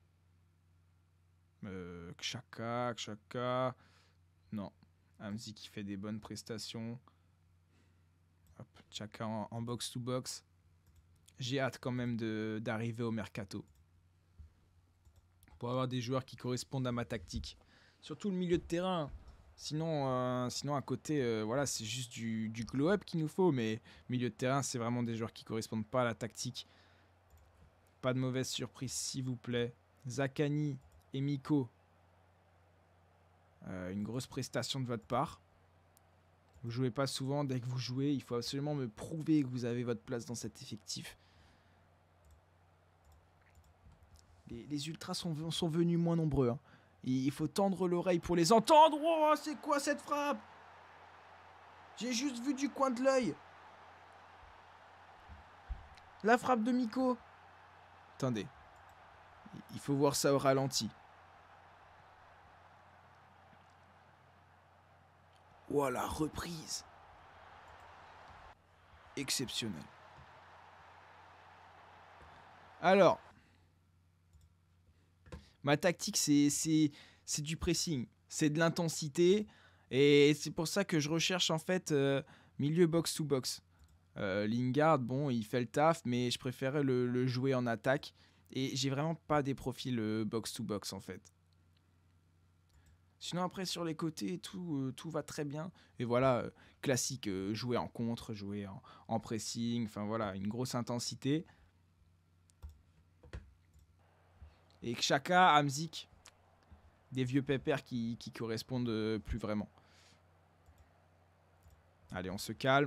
Euh, Xhaka, Xhaka. Non. Hamzik qui fait des bonnes prestations. Hop, Xhaka en, en box-to-box. J'ai hâte quand même de, d'arriver au mercato. Pour avoir des joueurs qui correspondent à ma tactique. Surtout le milieu de terrain. Sinon, euh, sinon à côté, euh, voilà, c'est juste du, du glow-up qu'il nous faut. Mais milieu de terrain, c'est vraiment des joueurs qui correspondent pas à la tactique. Pas de mauvaise surprise, s'il vous plaît. Zaccagni et Miko. Euh, une grosse prestation de votre part. Vous jouez pas souvent. Dès que vous jouez, il faut absolument me prouver que vous avez votre place dans cet effectif. Les, les ultras sont, sont venus moins nombreux. Hein. Il faut tendre l'oreille pour les entendre. Oh, c'est quoi cette frappe? J'ai juste vu du coin de l'œil. La frappe de Miko. Attendez. Il faut voir ça au ralenti. Oh, la reprise. Exceptionnel. Alors. Ma tactique, c'est, c'est, c'est du pressing. C'est de l'intensité. Et c'est pour ça que je recherche en fait euh, milieu box-to-box. Euh, Lingard, bon, il fait le taf, mais je préférais le, le jouer en attaque. Et j'ai vraiment pas des profils euh, box-to-box en fait. Sinon après sur les côtés, tout, euh, tout va très bien. Et voilà, euh, classique, euh, jouer en contre, jouer en, en pressing. Enfin voilà, une grosse intensité. Et Xhaka, Hamzik, des vieux pépères qui, qui correspondent euh, plus vraiment. Allez, on se calme.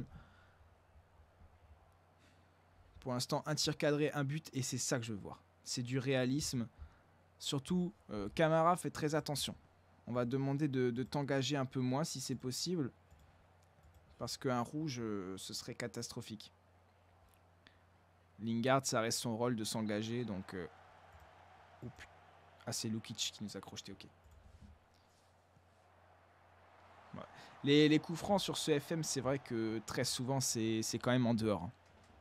Pour l'instant, un tir cadré, un but, et c'est ça que je veux voir. C'est du réalisme. Surtout, euh, Camara, fait très attention. On va demander de, de t'engager un peu moins si c'est possible. Parce qu'un rouge, euh, ce serait catastrophique. Lingard, ça reste son rôle de s'engager, donc... Euh... Oh, putain. Ah, c'est Lukic qui nous a crocheté, ok. Ouais. Les, les coups francs sur ce F M, c'est vrai que très souvent, c'est, c'est quand même en dehors. Hein.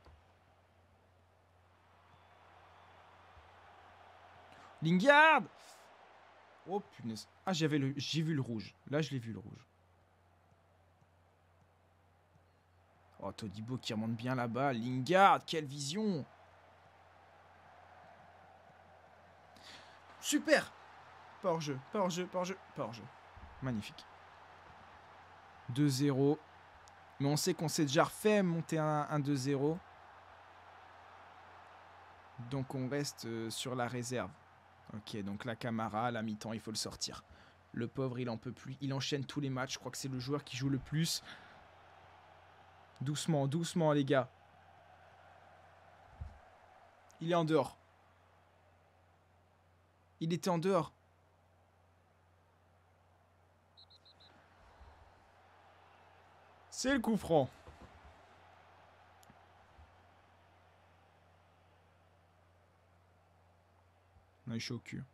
Lingard! Oh punaise. Ah, j'avais le, j'ai vu le rouge. Là, je l'ai vu le rouge. Oh, Todibo qui remonte bien là-bas. Lingard, quelle vision! Super! Pas hors jeu, pas hors jeu, pas hors jeu, pas hors jeu. Magnifique. deux zéro. Mais on sait qu'on s'est déjà refait monter un, un deux zéro. Donc on reste euh, sur la réserve. Ok, donc la Camara, à la mi-temps, il faut le sortir. Le pauvre, il en peut plus. Il enchaîne tous les matchs. Je crois que c'est le joueur qui joue le plus. Doucement, doucement, les gars. Il est en dehors. Il était en dehors. C'est le coup franc. On a eu chaud au cul.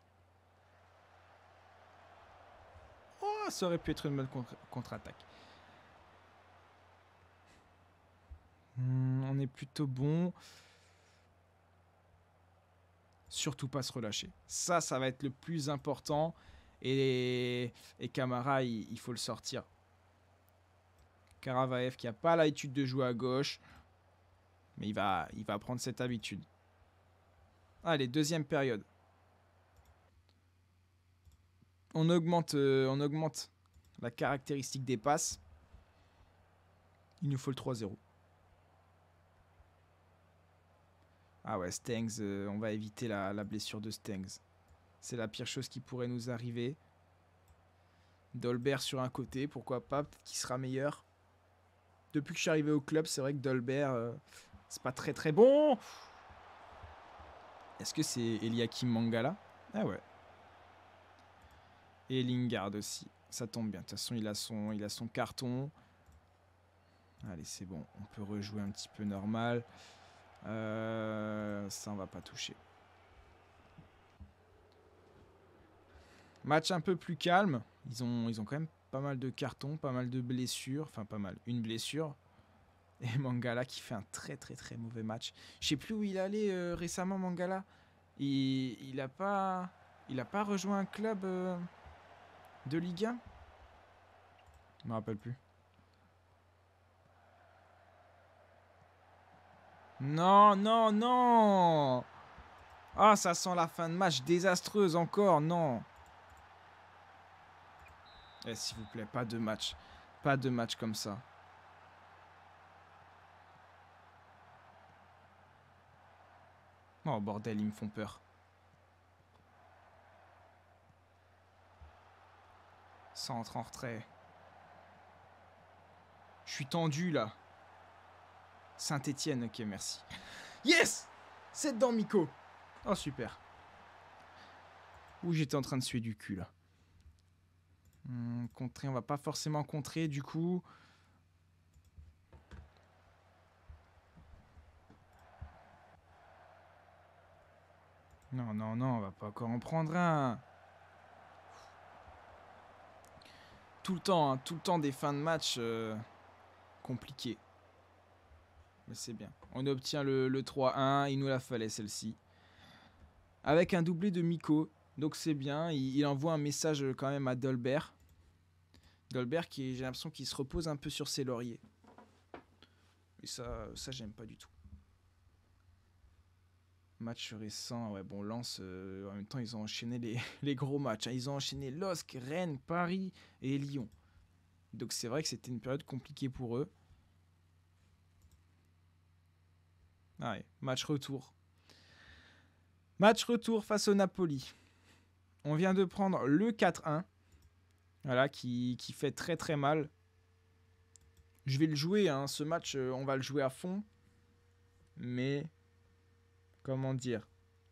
Oh, ça aurait pu être une bonne contre- contre-attaque. Hmm, on est plutôt bon. Surtout pas se relâcher. Ça, ça va être le plus important. Et, et Camara, il, il faut le sortir. Karavaev qui n'a pas l'habitude de jouer à gauche. Mais il va, il va prendre cette habitude. Allez, deuxième période. On augmente, euh, on augmente la caractéristique des passes. Il nous faut le trois zéro. Ah ouais, Stengs, euh, on va éviter la, la blessure de Stengs. C'est la pire chose qui pourrait nous arriver. Dolberg sur un côté, pourquoi pas, peut-être qu'il sera meilleur. Depuis que je suis arrivé au club, c'est vrai que Dolberg, euh, c'est pas très très bon. Est-ce que c'est Eliakim Mangala? Ah ouais. Et Lingard aussi. Ça tombe bien. De toute façon, il a son, il a son carton. Allez, c'est bon. On peut rejouer un petit peu normal. Euh, ça, on va pas toucher. Match un peu plus calme. Ils ont, ils ont quand même pas mal de cartons, pas mal de blessures. Enfin, pas mal. Une blessure. Et Mangala qui fait un très très très mauvais match. Je sais plus où il allait euh, récemment, Mangala. Il, il a pas, il a pas rejoint un club euh, de Ligue un. Je me rappelle plus. Non, non, non. Ah, ça sent la fin de match désastreuse encore, non. Eh, s'il vous plaît, pas de match. Pas de match comme ça. Oh, bordel, ils me font peur. Centre en retrait. Je suis tendu, là. Saint-Etienne, ok, merci. Yes! C'est dedans, Miko. Oh, super. Ouh, j'étais en train de suer du cul, là. Hum, contrer, on va pas forcément contrer, du coup. Non, non, non, on va pas encore en prendre un. Tout le temps, hein, tout le temps des fins de match euh, compliquées. Mais c'est bien. On obtient le, le trois un, il nous la fallait celle-ci. Avec un doublé de Miko. Donc c'est bien, il, il envoie un message quand même à Dolberg. Dolberg qui, j'ai l'impression qu'il se repose un peu sur ses lauriers. Et ça, ça j'aime pas du tout. Match récent, ouais bon Lens, euh, en même temps ils ont enchaîné les, les gros matchs. Hein. Ils ont enchaîné L O S C, Rennes, Paris et Lyon. Donc c'est vrai que c'était une période compliquée pour eux. Ah ouais, match retour. Match retour face au Napoli. On vient de prendre le quatre un. Voilà, qui, qui fait très très mal. Je vais le jouer, hein. Ce match, euh, on va le jouer à fond. Mais, comment dire,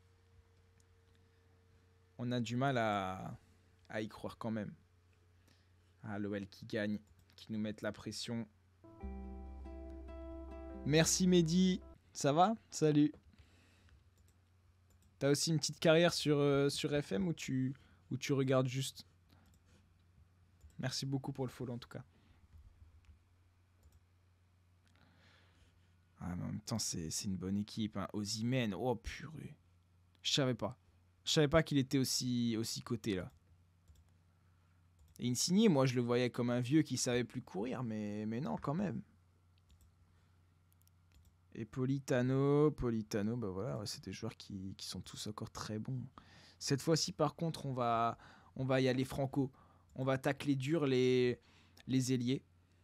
on a du mal à, à y croire quand même. Ah, l'O L qui gagne, qui nous mette la pression. Merci Mehdi, ça va? Salut. T'as aussi une petite carrière sur, euh, sur F M ou tu, ou tu regardes juste? Merci beaucoup pour le follow en tout cas. Ah, mais en même temps, c'est, c'est une bonne équipe. Hein. Osimhen, oh purée. Je savais pas. Je savais pas qu'il était aussi, aussi coté là. Et Insigne, moi je le voyais comme un vieux qui savait plus courir, mais, mais non, quand même. Et Politano, Politano, bah voilà, ouais, c'est des joueurs qui, qui sont tous encore très bons. Cette fois-ci, par contre, on va, on va y aller franco. On va tacler dur les, les ailiers.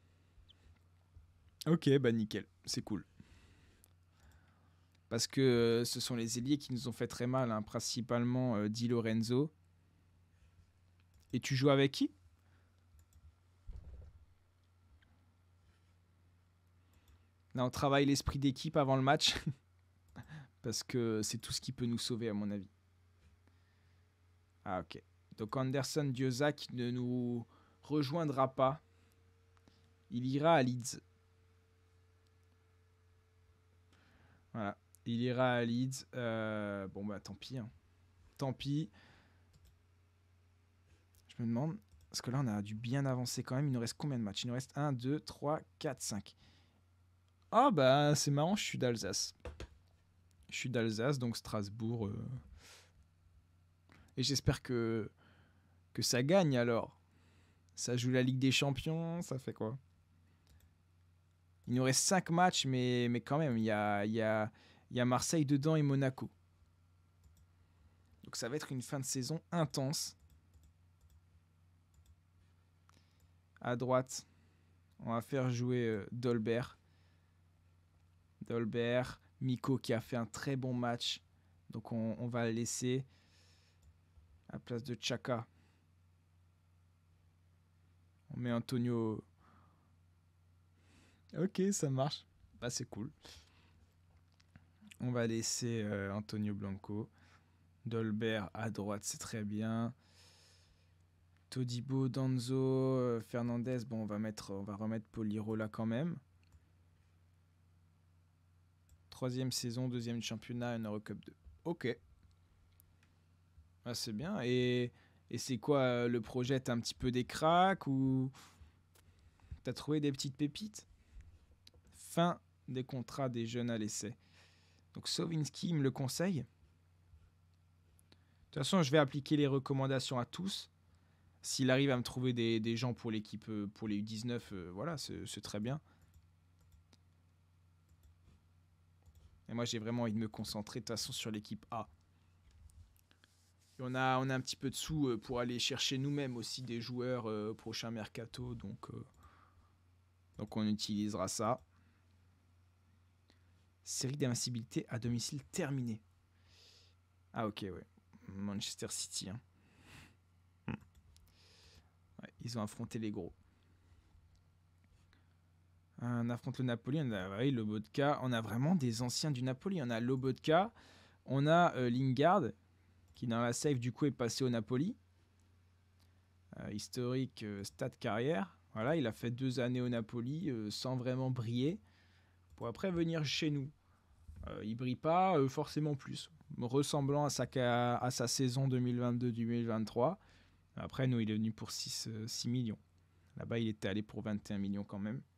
Ok, bah nickel, c'est cool. Parce que euh, ce sont les ailiers qui nous ont fait très mal, hein, principalement euh, Di Lorenzo. Et tu joues avec qui? Là, on travaille l'esprit d'équipe avant le match. Parce que c'est tout ce qui peut nous sauver, à mon avis. Ah, ok. Donc Anderson Diozac ne nous rejoindra pas. Il ira à Leeds. Voilà. Il ira à Leeds. Euh, bon, bah tant pis. Hein. Tant pis. Je me demande. Parce que là, on a dû bien avancer quand même. Il nous reste combien de matchs? Il nous reste un, deux, trois, quatre, cinq. Ah, bah c'est marrant, je suis d'Alsace. Je suis d'Alsace, donc Strasbourg. Euh... Et j'espère que, que ça gagne alors. Ça joue la Ligue des Champions, ça fait quoi? Il nous reste cinq matchs, mais, mais quand même, il y a, y, a, y a Marseille dedans et Monaco. Donc ça va être une fin de saison intense. À droite, on va faire jouer euh, Dolberg. Dolberg, Miko qui a fait un très bon match. Donc on, on va le laisser. À la place de Xhaka. On met Antonio. Ok, ça marche. Bah, c'est cool. On va laisser euh, Antonio Blanco. Dolberg à droite, c'est très bien. Todibo, Danzo, euh, Fernandez. Bon, on va, mettre, on va remettre Poliro là quand même. Troisième saison, deuxième championnat, une Eurocup deux. Ok. Ah, c'est bien. Et, et c'est quoi euh, le projet? T'as un petit peu des cracks ou t'as trouvé des petites pépites? Fin des contrats des jeunes à l'essai. Donc Sovinski me le conseille. De toute façon, je vais appliquer les recommandations à tous. S'il arrive à me trouver des, des gens pour l'équipe, pour les U dix-neuf, euh, voilà, c'est, c'est très bien. Et moi, j'ai vraiment envie de me concentrer de toute façon sur l'équipe A. Et on a, on a un petit peu de sous pour aller chercher nous-mêmes aussi des joueurs euh, au prochain mercato. Donc, euh, donc on utilisera ça. Série d'invincibilité à domicile terminée. Ah ok, ouais. Manchester City. Hein. Ouais, ils ont affronté les gros. On affronte le Napoli. On a ouais, Lobotka. On a vraiment des anciens du Napoli. On a Lobotka. On a euh, Lingard, qui dans la save du coup est passé au Napoli. Euh, historique, euh, stade carrière. Voilà, il a fait deux années au Napoli euh, sans vraiment briller. Pour après venir chez nous. Euh, il brille pas euh, forcément plus. Ressemblant à sa, à sa saison deux mille vingt-deux deux mille vingt-trois. Après, nous, il est venu pour six, euh, six millions. Là-bas, il était allé pour vingt et un millions quand même.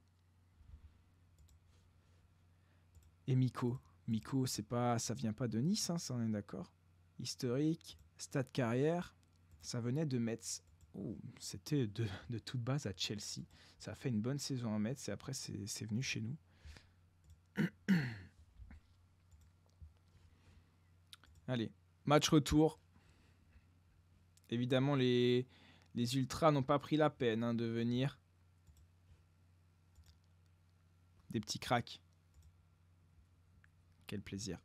Et Miko. Miko, c'est pas, ça vient pas de Nice, hein, ça on est d'accord. Historique, stade carrière, ça venait de Metz. Oh, c'était de, de toute base à Chelsea. Ça a fait une bonne saison à Metz et après, c'est, c'est venu chez nous. Allez, match retour. Évidemment, les, les Ultras n'ont pas pris la peine hein, de venir. Des petits cracks. Quel plaisir.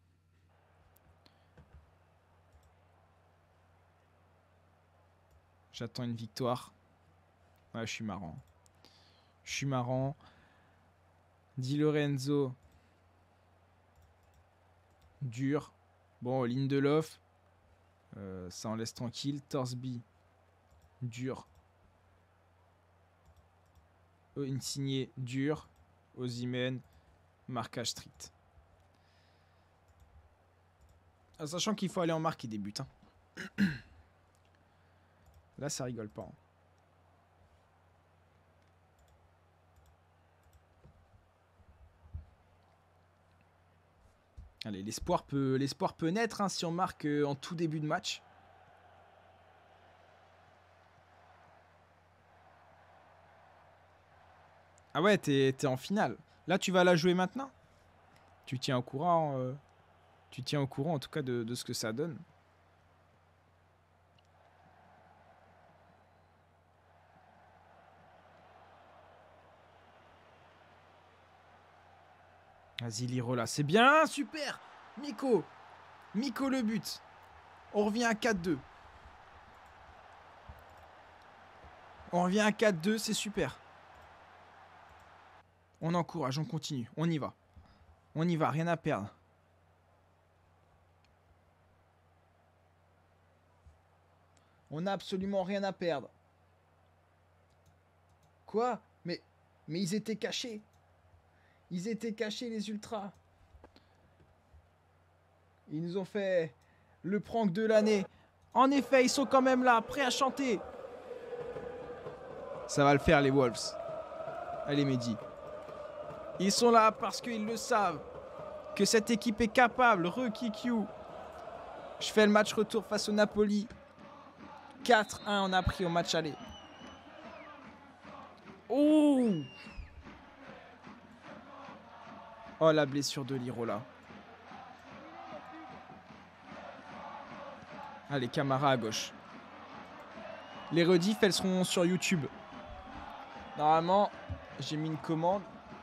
J'attends une victoire. Ouais, je suis marrant. Je suis marrant. Di Lorenzo. Dur. Bon, Lindelof. Euh, ça en laisse tranquille. Torsby. Dur. Insigné. Dur. Osimhen. Marquage strict. Ah, sachant qu'il faut aller en marquer des buts. Hein. Là, ça rigole pas. Hein. Allez, l'espoir peut, l'espoir peut naître hein, si on marque euh, en tout début de match. Ah ouais, t'es, t'es en finale. Là, tu vas la jouer maintenant. Tu tiens au courant, euh, tu tiens au courant en tout cas de, de ce que ça donne. Vas-y, Lirola. C'est bien, super. Miko. Miko le but. On revient à quatre deux. On revient à quatre deux, c'est super. On encourage, on continue. On y va. On y va, rien à perdre. On n'a absolument rien à perdre. Quoi? Mais, mais ils étaient cachés. Ils étaient cachés, les Ultras. Ils nous ont fait le prank de l'année. En effet, ils sont quand même là, prêts à chanter. Ça va le faire, les Wolves. Allez, Mehdi. Ils sont là parce qu'ils le savent. Que cette équipe est capable. Re-Kikiu. Je fais le match retour face au Napoli. quatre un, on a pris au match aller. Oh! Oh, la blessure de Lirola. Allez, Camara à gauche. Les rediffs, elles seront sur YouTube. Normalement, j'ai mis une commande.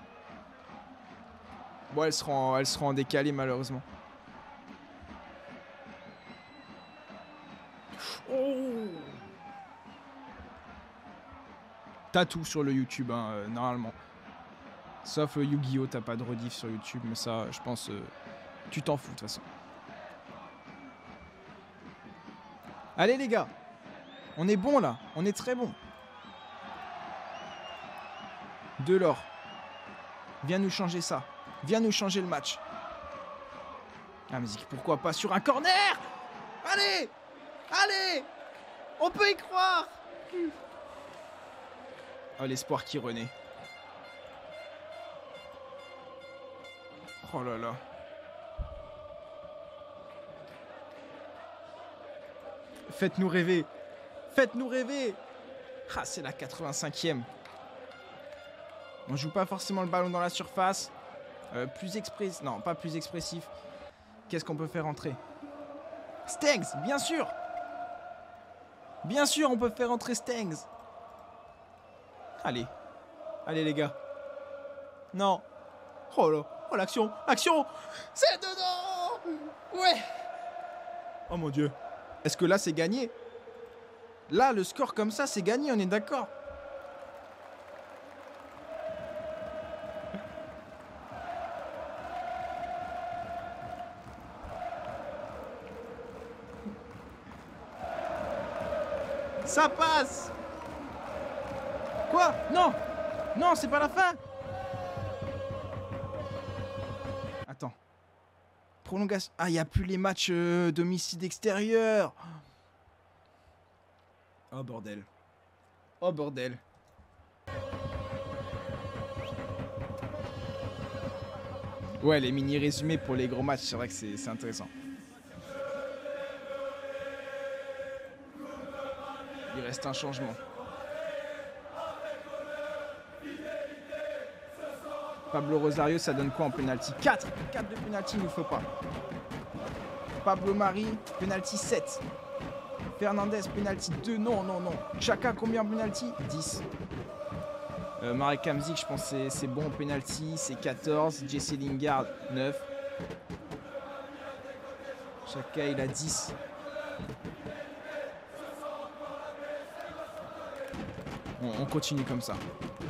Bon, elles seront, elles seront en décalé, malheureusement. T'as tout sur le YouTube, hein, euh, normalement. Sauf euh, Yu-Gi-Oh! T'as pas de rediff sur YouTube, mais ça, je pense, euh, tu t'en fous de toute façon. Allez les gars, on est bon là, on est très bon. Delors, viens nous changer ça, viens nous changer le match. Ah mais pourquoi pas sur un corner? Allez, allez, on peut y croire. Oh l'espoir qui renaît. Oh là là. Faites-nous rêver. Faites-nous rêver. Ah, c'est la quatre-vingt-cinquième. On joue pas forcément le ballon dans la surface. Euh, plus expressif. Non, pas plus expressif. Qu'est-ce qu'on peut faire entrer? Stengs, bien sûr. Bien sûr, on peut faire entrer Stengs. Allez. Allez, les gars. Non. Oh là. Oh, l'action. Action. C'est dedans. Ouais. Oh mon Dieu. Est-ce que là, c'est gagné? Là, le score comme ça, c'est gagné, on est d'accord? Ça passe. Quoi? Non. Non, c'est pas la fin. Attends. Prolongation. Ah, il n'y a plus les matchs euh, domicile extérieur. Oh bordel. Oh bordel. Ouais, les mini résumés pour les gros matchs, c'est vrai que c'est intéressant. Il reste un changement. Pablo Rosario, ça donne quoi en penalty? quatre. quatre de penalty, il ne faut pas. Pablo Mari, penalty sept. Fernandez, penalty deux. Non, non, non. Chaka, combien en penalty? dix. Euh, Marek Hamzik, je pense que c'est bon en penalty. C'est quatorze. Jesse Lingard, neuf. Chaka, il a dix. On, on continue comme ça.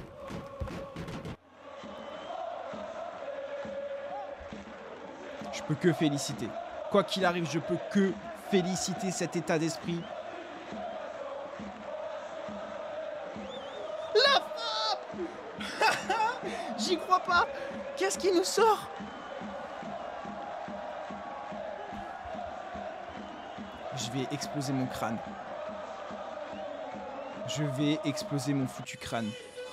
Je peux que féliciter. Quoi qu'il arrive, je peux que féliciter cet état d'esprit. La frappe. J'y crois pas. Qu'est-ce qui nous sort? Je vais exploser mon crâne. Je vais exploser mon foutu crâne.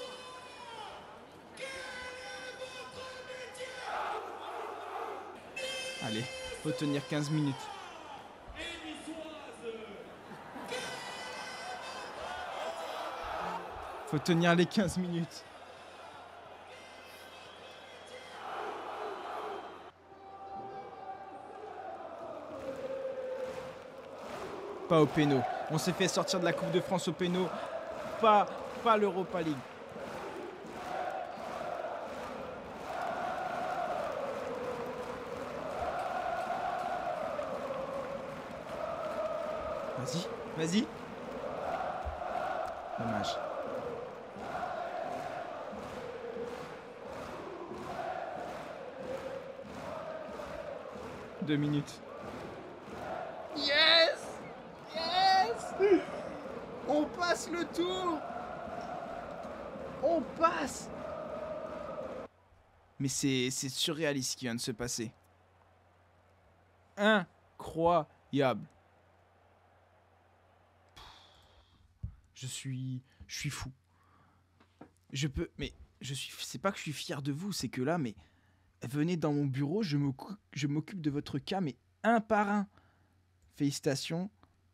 Allez, faut tenir quinze minutes. Faut tenir les quinze minutes. Pas au péno. On s'est fait sortir de la Coupe de France au péno. Pas, pas l'Europa League. Vas-y, vas-y. Dommage. Deux minutes. Yes! Yes! On passe le tour! On passe! Mais c'est c'est surréaliste ce qui vient de se passer. Incroyable. Je suis, je suis fou. Je peux, mais je suis, c'est pas que je suis fier de vous, c'est que là, mais venez dans mon bureau, je m'occupe, je m'occupe de votre cas, mais un par un. Félicitations.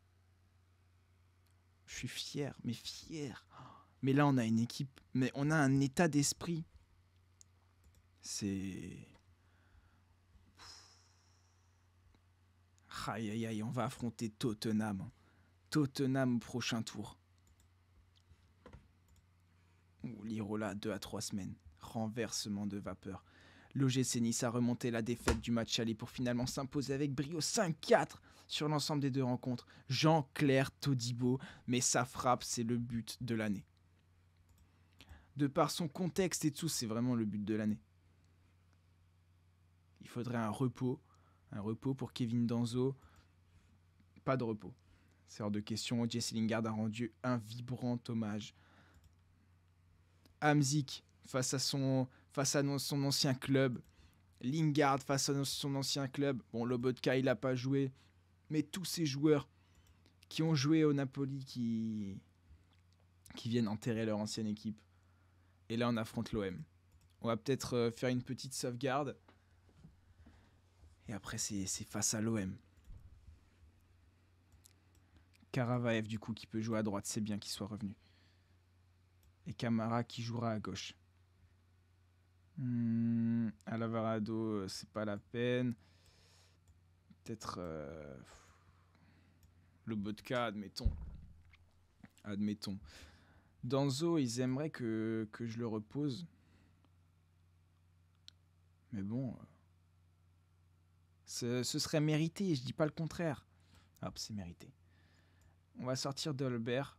Je suis fier, mais fier. Mais là, on a une équipe, mais on a un état d'esprit. C'est... Aïe, aïe, aïe, on va affronter Tottenham. Tottenham au prochain tour. L'Irola, deux à trois semaines. Renversement de vapeur. L'O G C Nice a remonté la défaite du match aller pour finalement s'imposer avec brio cinq quatre sur l'ensemble des deux rencontres. Jean-Claire Todibo, mais sa frappe, c'est le but de l'année. de par son contexte et tout, c'est vraiment le but de l'année. Il faudrait un repos, un repos pour Kevin Danso. Pas de repos. C'est hors de question. Jesse Lingard a rendu un vibrant hommage. Hamsik face à son, face à son ancien club. Lingard face à son ancien club. Bon, Lobotka, il n'a pas joué. Mais tous ces joueurs qui ont joué au Napoli qui, qui viennent enterrer leur ancienne équipe. Et là, on affronte l'O M. On va peut-être faire une petite sauvegarde. Et après, c'est, c'est face à l'O M. Karavaev, du coup, qui peut jouer à droite. C'est bien qu'il soit revenu. Et Camara qui jouera à gauche. Hum, Alvarado, c'est pas la peine. Peut-être euh, Lobotka, admettons. Admettons. Danso, ils aimeraient que, que je le repose. Mais bon, ce, ce serait mérité, je dis pas le contraire. Hop, c'est mérité. On va sortir Dolberg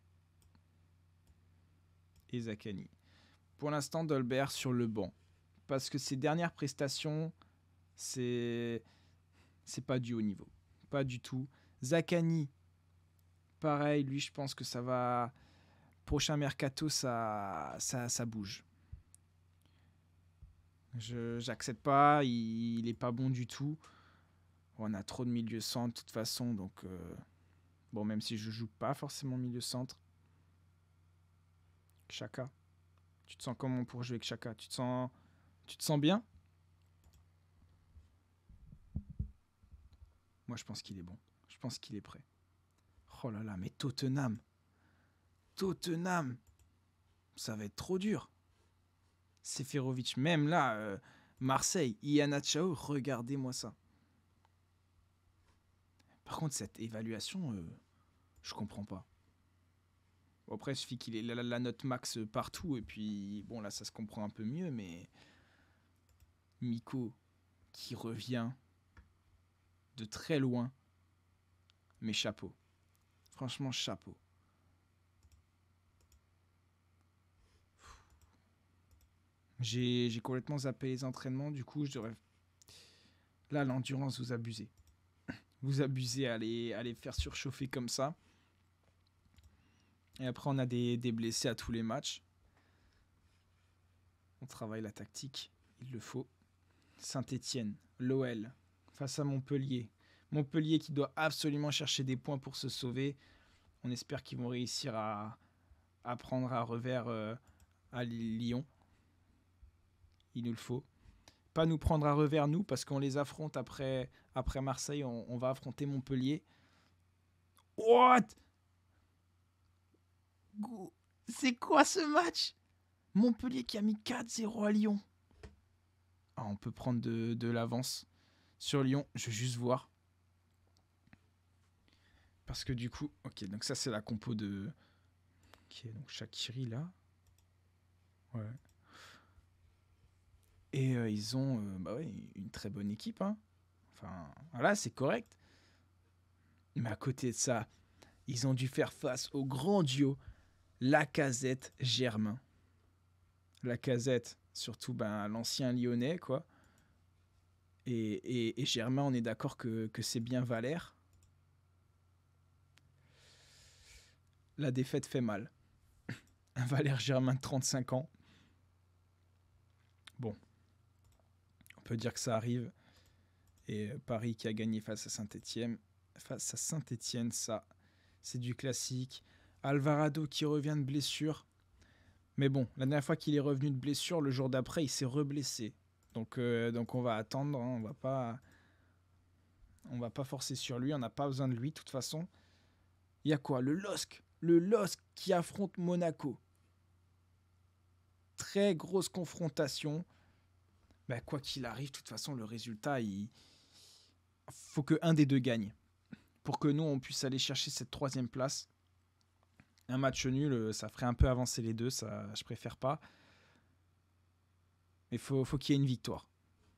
et Zaccagni. Pour l'instant, Dolberg sur le banc. Parce que ses dernières prestations, c'est, c'est pas du haut niveau. Pas du tout. Zaccagni, pareil, lui, je pense que ça va... Prochain mercato, ça, ça, ça bouge. Je j'accepte pas, il, il est pas bon du tout. On a trop de milieu centre de toute façon, donc euh, bon, même si je joue pas forcément milieu centre. Xhaka, tu te sens comment pour jouer avec Xhaka? Tu te sens, tu te sens bien? Moi, je pense qu'il est bon. Je pense qu'il est prêt. Oh là là, mais Tottenham, Tottenham, ça va être trop dur. Seferovic, même là, euh, Marseille, Iheanacho, regardez-moi ça. Par contre, cette évaluation, euh, je comprends pas. Bon, après, il suffit qu'il ait la, la note max partout, et puis, bon, là, ça se comprend un peu mieux, mais Miko, qui revient de très loin, mais chapeau. Franchement, chapeau. J'ai, j'ai complètement zappé les entraînements, du coup, je devrais... Là, l'endurance, vous abusez. Vous abusez à les, à les faire surchauffer comme ça. Et après, on a des, des blessés à tous les matchs. On travaille la tactique, il le faut. Saint-Étienne, l'O L, face à Montpellier. Montpellier qui doit absolument chercher des points pour se sauver. On espère qu'ils vont réussir à, à prendre à revers euh, à Lyon. Il nous le faut. Pas nous prendre à revers, nous, parce qu'on les affronte après, après Marseille. On, on va affronter Montpellier. What? C'est quoi ce match? Montpellier qui a mis quatre zéro à Lyon. Ah, on peut prendre de, de l'avance sur Lyon. Je vais juste voir. Parce que du coup... Ok, donc ça c'est la compo de... Ok, donc Shaqiri là. Ouais. Et euh, ils ont euh, bah ouais, une très bonne équipe. Hein. Enfin, voilà, c'est correct. Mais à côté de ça, ils ont dû faire face au grand duo Lacazette-Germain. Lacazette, surtout ben, l'ancien Lyonnais, quoi. Et, et, et Germain, on est d'accord que, que c'est bien Valère. La défaite fait mal. Un Valère Germain de trente-cinq ans. Bon. On peut dire que ça arrive. Et Paris qui a gagné face à Saint-Étienne. Face à Saint-Étienne, ça, c'est du classique. Alvarado qui revient de blessure. Mais bon, la dernière fois qu'il est revenu de blessure, le jour d'après, il s'est reblessé. Donc, euh, donc on va attendre. Hein, on va pas, on va pas forcer sur lui. On n'a pas besoin de lui, de toute façon. Il y a quoi? Le L O S C. Le L O S C qui affronte Monaco. Très grosse confrontation. Bah, quoi qu'il arrive, de toute façon, le résultat, il faut que un des deux gagne. Pour que nous, on puisse aller chercher cette troisième place. Un match nul, ça ferait un peu avancer les deux. Ça, je préfère pas. Mais il faut, faut qu'il y ait une victoire.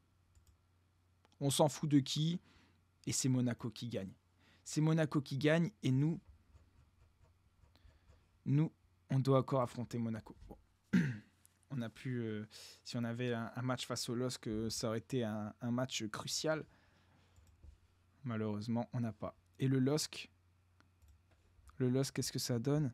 On s'en fout de qui. Et c'est Monaco qui gagne. C'est Monaco qui gagne. Et nous, nous, on doit encore affronter Monaco. Bon. On a pu, euh, si on avait un, un match face au L O S C, euh, ça aurait été un, un match crucial. Malheureusement, on n'a pas. Et le L O S C, le L O S C, qu'est-ce que ça donne?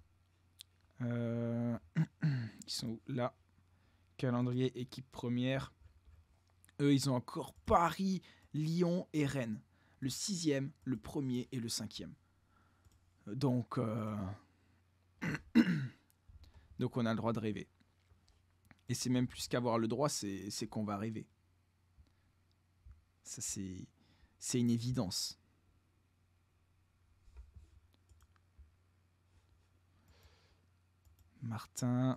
euh, Ils sont où? Là. Calendrier, équipe première. Eux, ils ont encore Paris, Lyon et Rennes. Le sixième, le premier et le cinquième. Donc, euh... donc on a le droit de rêver. Et c'est même plus qu'avoir le droit, c'est, c'est qu'on va rêver. Ça, c'est, c'est une évidence. Martin.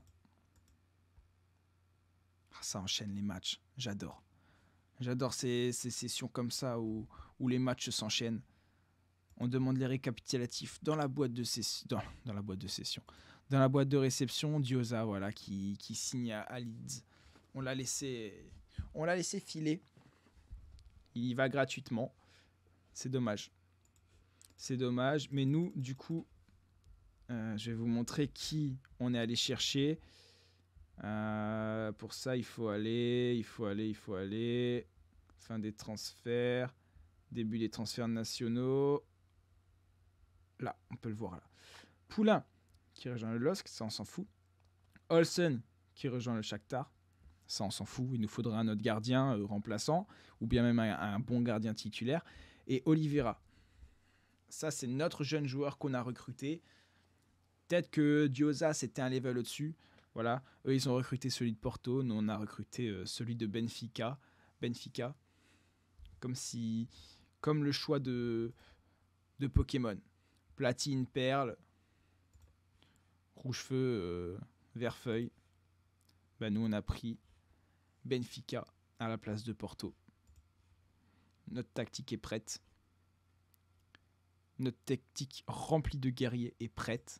Ah, ça enchaîne les matchs. J'adore. J'adore ces, ces sessions comme ça où, où les matchs s'enchaînent. On demande les récapitulatifs dans la boîte de session. Dans, dans la boîte de session. Dans la boîte de réception, Dioza, voilà, qui, qui signe à, à Leeds. On l'a laissé, on l'a laissé filer. Il y va gratuitement. C'est dommage. C'est dommage. Mais nous, du coup, euh, je vais vous montrer qui on est allé chercher. Euh, pour ça, il faut aller, il faut aller, il faut aller. Fin des transferts. Début des transferts nationaux. Là, on peut le voir là. Poulain qui rejoint le L O S C, ça on s'en fout. Olsen qui rejoint le Shakhtar, ça on s'en fout. Il nous faudra un autre gardien euh, remplaçant, ou bien même un, un bon gardien titulaire. Et Oliveira, ça c'est notre jeune joueur qu'on a recruté. Peut-être que Dioza c'était un level au-dessus. Voilà, eux ils ont recruté celui de Porto, nous on a recruté euh, celui de Benfica. Benfica, comme si, comme le choix de de Pokémon. Platine, perle, rouge-feu, euh, vert-feuille. Ben, nous, on a pris Benfica à la place de Porto. Notre tactique est prête. Notre tactique remplie de guerriers est prête.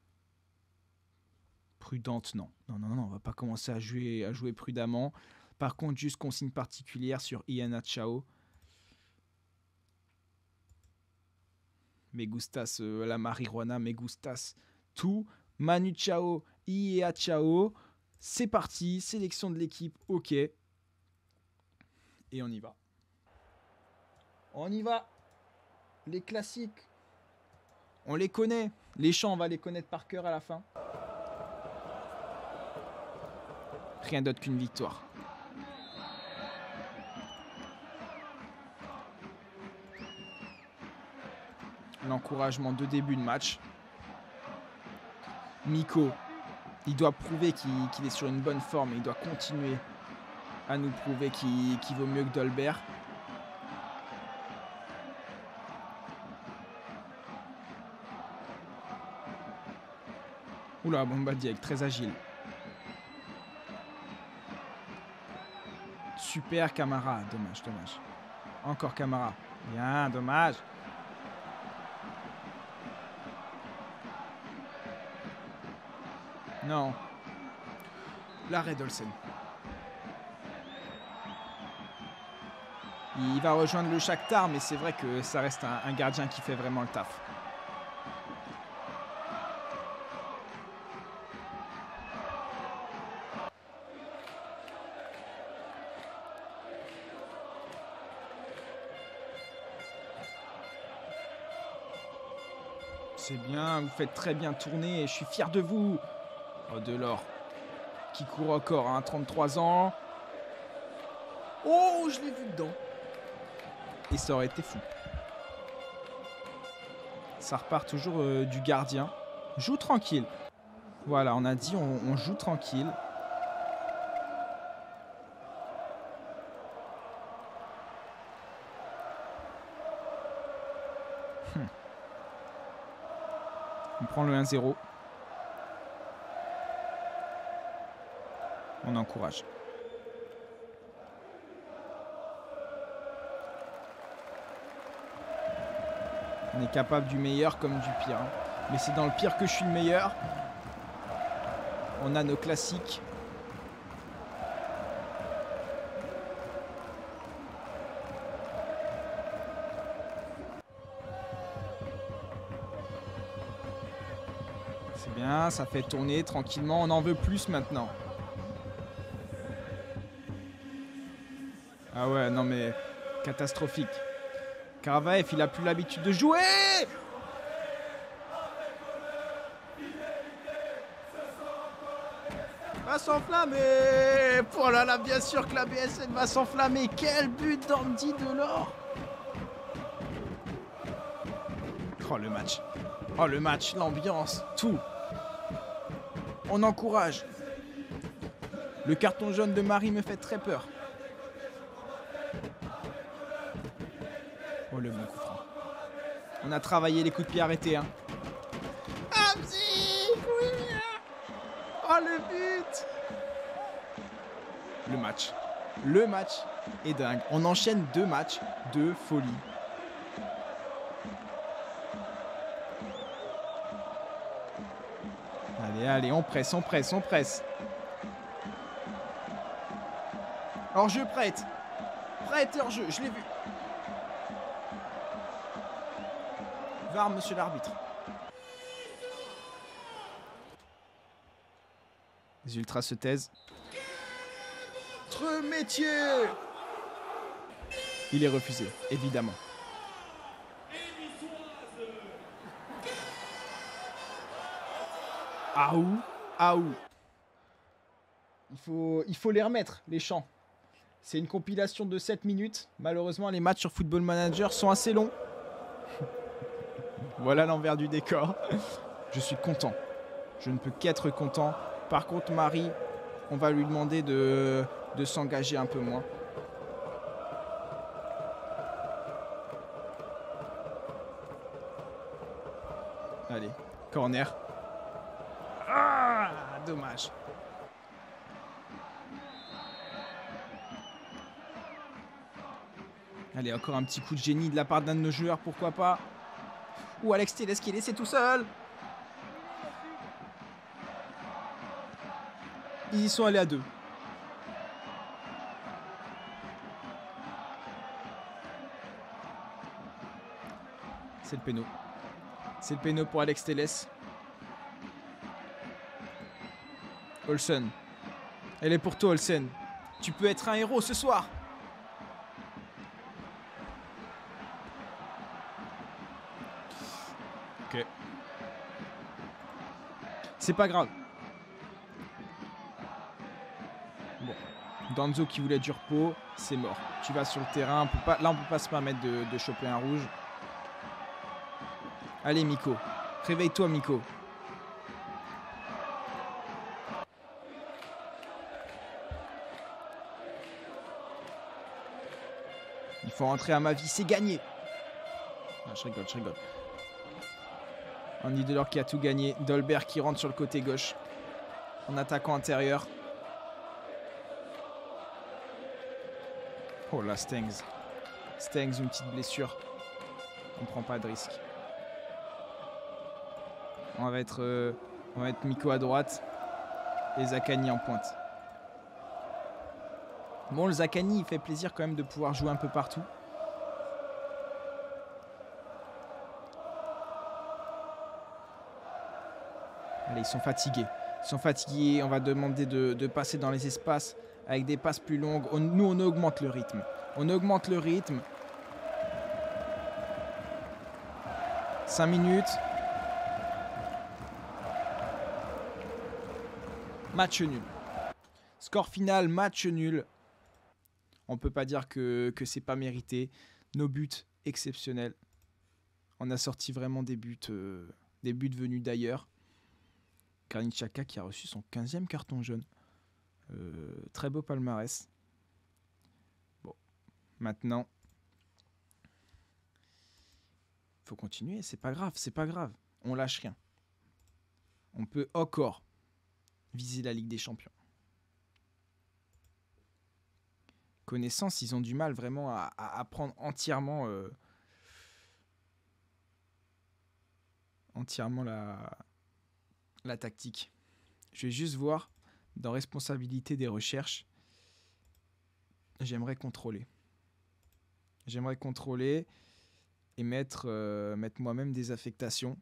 Prudente, non. Non, non, non, on va pas commencer à jouer, à jouer prudemment. Par contre, juste consigne particulière sur Iana Chao. Me gustas euh, la marijuana, me gustas tout. Manu Chao, Iea Chao. C'est parti, sélection de l'équipe, ok. Et on y va. On y va. Les classiques. On les connaît. Les chants, on va les connaître par cœur à la fin. Rien d'autre qu'une victoire. L'encouragement de début de match. Miko, il doit prouver qu'il, qu'il est sur une bonne forme. Il doit continuer à nous prouver qu'il, qu'il vaut mieux que Dolbert. Oula, Bombardier, très agile. Super Camara, dommage, dommage. Encore Camara. Bien, dommage. Non. L'arrêt d'Olsen. Il va rejoindre le Shakhtar, mais c'est vrai que ça reste un, un gardien qui fait vraiment le taf. C'est bien, vous faites très bien tourner et je suis fier de vous. Oh, Delors, qui court encore, hein, trente-trois ans. Oh, je l'ai vu dedans. Et ça aurait été fou. Ça repart toujours euh, du gardien. Joue tranquille. Voilà, on a dit on, on joue tranquille. Hmm. On prend le un zéro. On encourage. On est capable du meilleur comme du pire. Hein. Mais c'est dans le pire que je suis le meilleur. On a nos classiques. C'est bien, ça fait tourner tranquillement. On en veut plus maintenant. Ah ouais, non mais catastrophique. Karavaev, il a plus l'habitude de jouer. Va s'enflammer. Oh là là, bien sûr que la B S N va s'enflammer. Quel but d'Andy Delors. Oh le match. Oh le match, l'ambiance, tout. On encourage. Le carton jaune de Marie me fait très peur. Oh le bon coup franc. On a travaillé les coups de pied arrêtés. Hein. Ah, si, oui. Oh le but. Le match. Le match est dingue. On enchaîne deux matchs de folie. Allez, allez, on presse, on presse, on presse. Hors-jeu prête. Prête hors-jeu, je l'ai vu. V A R, monsieur l'arbitre. Les ultras se taisent. Notre métier. Il est refusé, évidemment. Aou, aou. Il faut, il faut les remettre, les chants. C'est une compilation de sept minutes. Malheureusement, les matchs sur Football Manager sont assez longs. Voilà l'envers du décor. Je suis content. Je ne peux qu'être content. Par contre, Marie, on va lui demander de, de s'engager un peu moins. Allez, corner. Ah, dommage. Allez, encore un petit coup de génie de la part d'un de nos joueurs, pourquoi pas. Ou Alex Telles qui est laissé tout seul. Ils y sont allés à deux. C'est le péno. C'est le péno pour Alex Telles. Olsen. Elle est pour toi, Olsen. Tu peux être un héros ce soir. Ok. C'est pas grave. Bon. Danzo qui voulait du repos, c'est mort. Tu vas sur le terrain. On peut pas, là, on peut pas se permettre de, de choper un rouge. Allez, Miko. Réveille-toi, Miko. Il faut rentrer à ma vie, c'est gagné. Ah, je rigole, je rigole. Andy Delors qui a tout gagné. Dolberg qui rentre sur le côté gauche. En attaquant intérieur. Oh là, Stengs. Stengs, une petite blessure. On prend pas de risque. On va être, euh, on va être Miko à droite. Et Zaccagni en pointe. Bon, le Zaccagni, il fait plaisir quand même de pouvoir jouer un peu partout. Allez, ils sont fatigués. Ils sont fatigués. On va demander de, de passer dans les espaces avec des passes plus longues. On, nous, on augmente le rythme. On augmente le rythme. cinq minutes. Match nul. Score final, match nul. On ne peut pas dire que, que c'est pas mérité. Nos buts exceptionnels. On a sorti vraiment des buts, euh, des buts venus d'ailleurs. Granit Xhaka qui a reçu son quinzième carton jaune. Euh, très beau palmarès. Bon, maintenant, faut continuer. C'est pas grave, c'est pas grave. On lâche rien. On peut encore viser la Ligue des Champions. Connaissance, ils ont du mal vraiment à, à, à prendre entièrement, euh, entièrement la, la tactique. Je vais juste voir dans responsabilité des recherches. J'aimerais contrôler. J'aimerais contrôler et mettre, euh, mettre moi-même des affectations.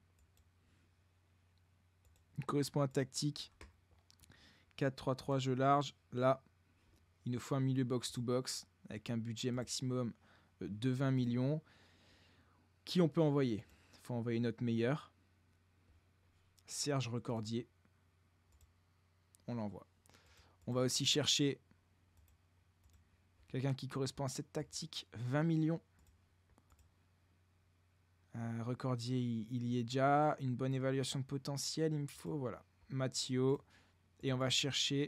Il correspond à tactique. quatre trois trois jeu large. Là, il nous faut un milieu box-to-box. avec un budget maximum de vingt millions. Qui on peut envoyer? Il faut envoyer notre meilleur. Serge Recordier. On l'envoie. On va aussi chercher quelqu'un qui correspond à cette tactique. vingt millions. Euh, Recordier, il, il y est déjà. Une bonne évaluation de potentiel, il me faut. Voilà. Mathio. Et on va chercher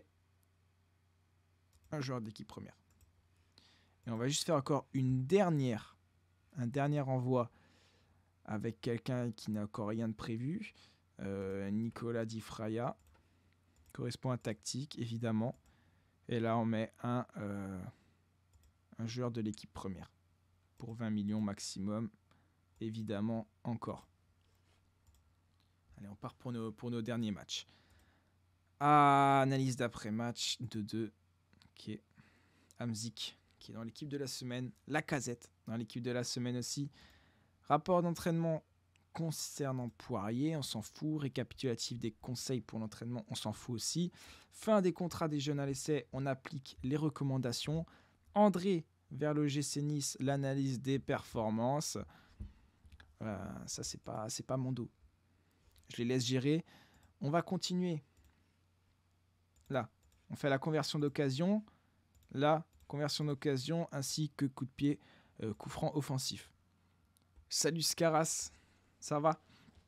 un joueur d'équipe première. Et on va juste faire encore une dernière, un dernier envoi avec quelqu'un qui n'a encore rien de prévu. Euh, Nicolas Di Fraia. Correspond à tactique, évidemment. Et là, on met un, euh, un joueur de l'équipe première. Pour vingt millions maximum. Évidemment, encore. Allez, on part pour nos, pour nos derniers matchs. Ah, analyse d'après-match deux deux. Ok. Hamzik, qui est dans l'équipe de la semaine. Lacazette, dans l'équipe de la semaine aussi. Rapport d'entraînement concernant Poirier, on s'en fout. Récapitulatif des conseils pour l'entraînement, on s'en fout aussi. Fin des contrats des jeunes à l'essai, on applique les recommandations. André vers le G C Nice, l'analyse des performances. Euh, ça, c'est pas, c'est pas mon dos. Je les laisse gérer. On va continuer. Là, on fait la conversion d'occasion. Là, conversion d'occasion ainsi que coup de pied, euh, coup franc offensif. Salut Scaras, ça va?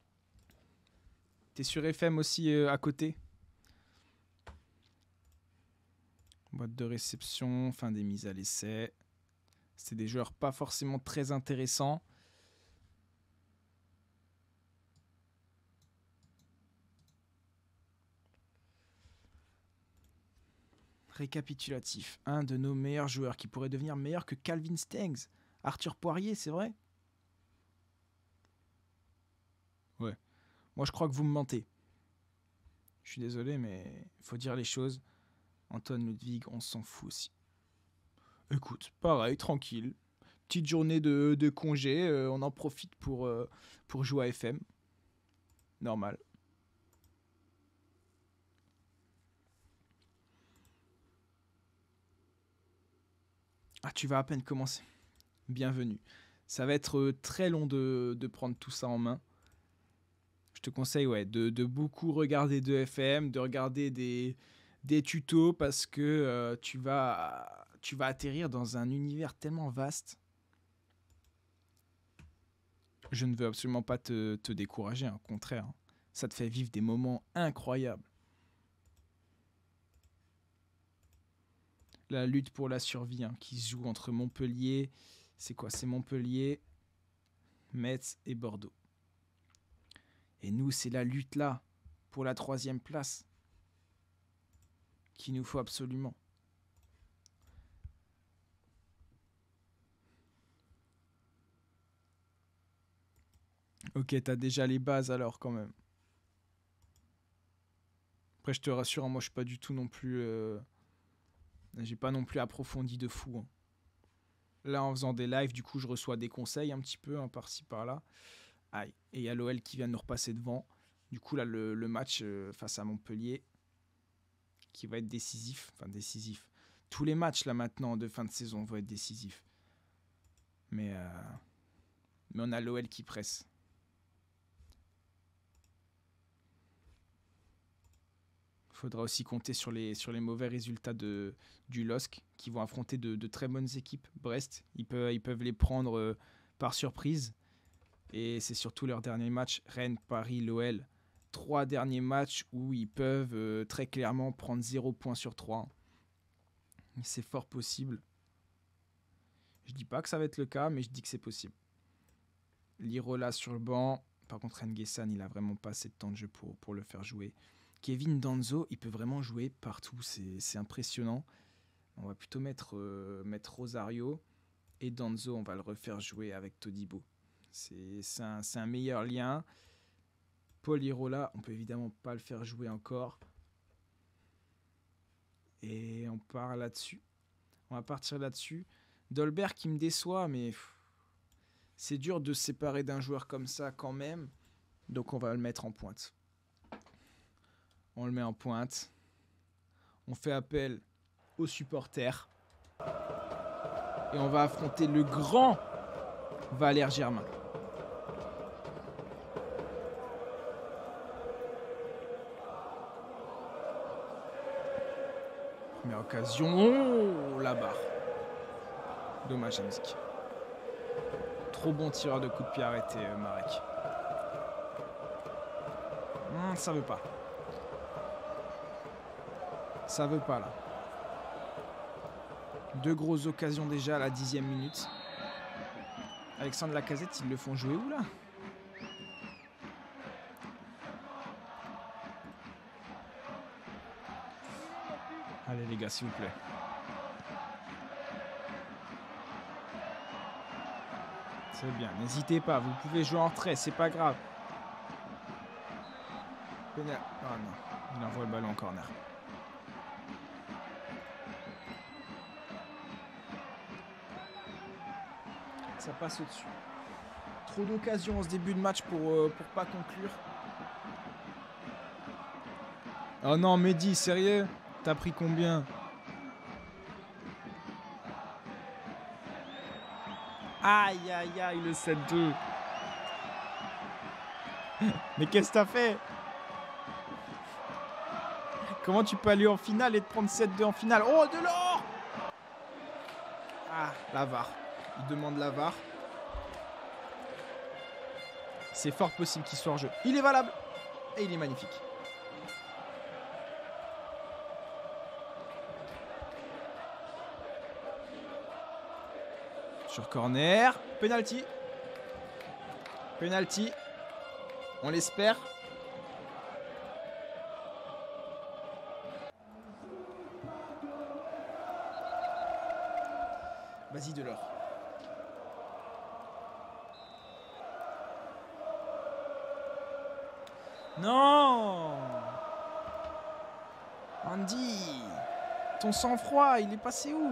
T'es sur F M aussi euh, à côté? Boîte de réception, fin des mises à l'essai. C'est des joueurs pas forcément très intéressants. Récapitulatif. Un de nos meilleurs joueurs qui pourrait devenir meilleur que Calvin Stengs. Arthur Poirier, c'est vrai? Ouais. Moi, je crois que vous me mentez. Je suis désolé, mais il faut dire les choses. Antoine Ludwig, on s'en fout aussi. Écoute, pareil, tranquille. Petite journée de, de congé, euh, on en profite pour, euh, pour jouer à F M. Normal. Ah, tu vas à peine commencer. Bienvenue. Ça va être euh, très long de, de prendre tout ça en main. Je te conseille ouais, de, de beaucoup regarder de F M, de regarder des, des tutos parce que euh, tu, vas, tu vas atterrir dans un univers tellement vaste. Je ne veux absolument pas te, te décourager, hein, au contraire. Hein. Ça te fait vivre des moments incroyables. La lutte pour la survie hein, qui se joue entre Montpellier, c'est quoi? C'est Montpellier, Metz et Bordeaux. Et nous, c'est la lutte là, pour la troisième place, qu'il nous faut absolument. Ok, t'as déjà les bases alors quand même. Après, je te rassure, hein, moi je suis pas du tout non plus... Euh... J'ai pas non plus approfondi de fou. Hein. Là, en faisant des lives, du coup, je reçois des conseils un petit peu, hein, par-ci, par-là. Aïe. Et il y a l'O L qui vient de nous repasser devant. Du coup, là, le, le match euh, face à Montpellier, qui va être décisif. Enfin, décisif. Tous les matchs, là, maintenant, de fin de saison, vont être décisifs. Mais, euh... Mais on a l'O L qui presse. Il faudra aussi compter sur les, sur les mauvais résultats de, du L O S C qui vont affronter de, de très bonnes équipes. Brest, ils peuvent, ils peuvent les prendre euh, par surprise. Et c'est surtout leur dernier match, Rennes, Paris, l'O L. Trois derniers matchs où ils peuvent euh, très clairement prendre zéro point sur trois. C'est fort possible. Je dis pas que ça va être le cas, mais je dis que c'est possible. Lirola sur le banc. Par contre, N'Guessan, il a vraiment pas assez de temps de jeu pour, pour le faire jouer. Kevin Danzo, il peut vraiment jouer partout, c'est, c'est impressionnant. On va plutôt mettre, euh, mettre Rosario et Danzo, on va le refaire jouer avec Todibo. C'est, c'est, un, c'est un meilleur lien. Paul Lirola, on peut évidemment pas le faire jouer encore. Et on part là-dessus. On va partir là-dessus. Dolberg qui me déçoit, mais pff, c'est dur de se séparer d'un joueur comme ça quand même. Donc on va le mettre en pointe. On le met en pointe. On fait appel aux supporters. Et on va affronter le grand Valère Germain. Première occasion. Oh, la barre. Dommage, Hamzik. Trop bon tireur de coup de pied arrêté, euh, Marek. Hum, ça veut pas. Ça veut pas, là. Deux grosses occasions déjà à la dixième minute. Alexandre Lacazette, ils le font jouer où, là? Allez, les gars, s'il vous plaît. C'est bien, n'hésitez pas, vous pouvez jouer en retrait, c'est pas grave. Ah non, il envoie le ballon en corner. Ça passe au-dessus. Trop d'occasions en ce début de match pour, euh, pour pas conclure. Oh non, Mehdi, sérieux? T'as pris combien? Aïe, aïe, aïe, le sept deux. Mais qu'est-ce que t'as fait? Comment tu peux aller en finale et te prendre sept deux en finale? Oh, de l'or! Ah, la V A R. Il demande la V A R. C'est fort possible qu'il soit en jeu. Il est valable. Et il est magnifique. Sur corner. Penalty. Penalty. On l'espère. Vas-y, Delors. Non! Andy! Ton sang-froid, il est passé où?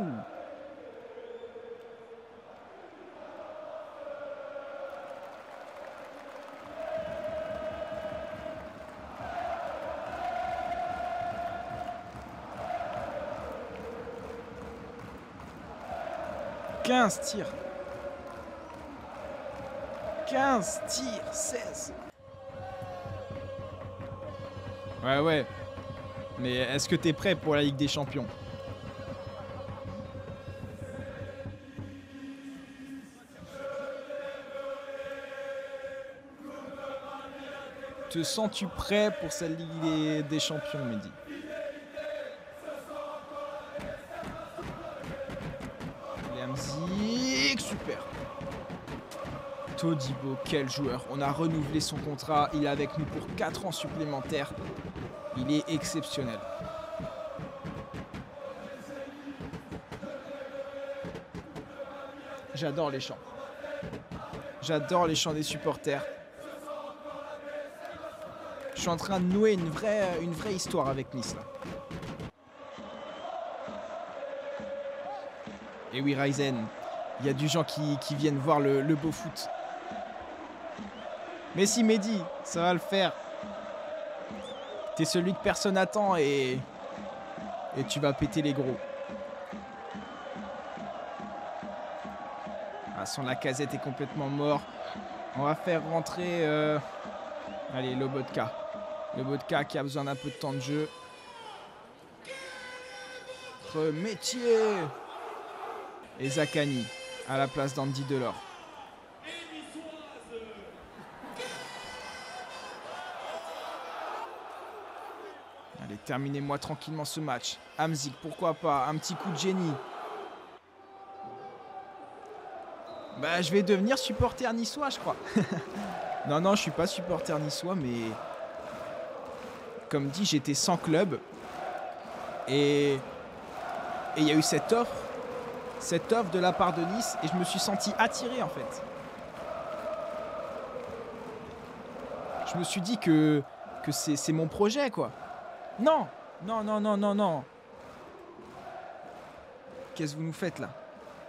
quinze tirs. quinze tirs, seize. Ouais, ouais. Mais est-ce que t'es prêt pour la Ligue des Champions? Te sens-tu prêt pour cette Ligue des, des Champions, Mehdi? Hamzik, super. Todibo, quel joueur. On a renouvelé son contrat. Il est avec nous pour quatre ans supplémentaires. Il est exceptionnel. J'adore les chants. J'adore les chants des supporters. Je suis en train de nouer une vraie, une vraie histoire avec Nice, là. Et oui, Ryzen, il y a du gens qui, qui viennent voir le, le beau foot. Mais si, Mehdi, ça va le faire. T'es celui que personne n'attend et, et tu vas péter les gros. Ah, son Lacazette est complètement mort. On va faire rentrer... Euh... Allez, Lobotka. Lobotka qui a besoin d'un peu de temps de jeu. Notre métier. Et Zaccagni à la place d'Andy Delors. Allez, terminez-moi tranquillement ce match. Hamzik, pourquoi pas? Un petit coup de génie. Bah, je vais devenir supporter niçois, je crois. Non, non, je suis pas supporter niçois, mais... Comme dit, j'étais sans club. Et... Et il y a eu cette offre. Cette offre de la part de Nice. Et je me suis senti attiré, en fait. Je me suis dit que... Que c'est mon projet, quoi. Non! Non, non, non, non, non. Qu'est-ce que vous nous faites, là?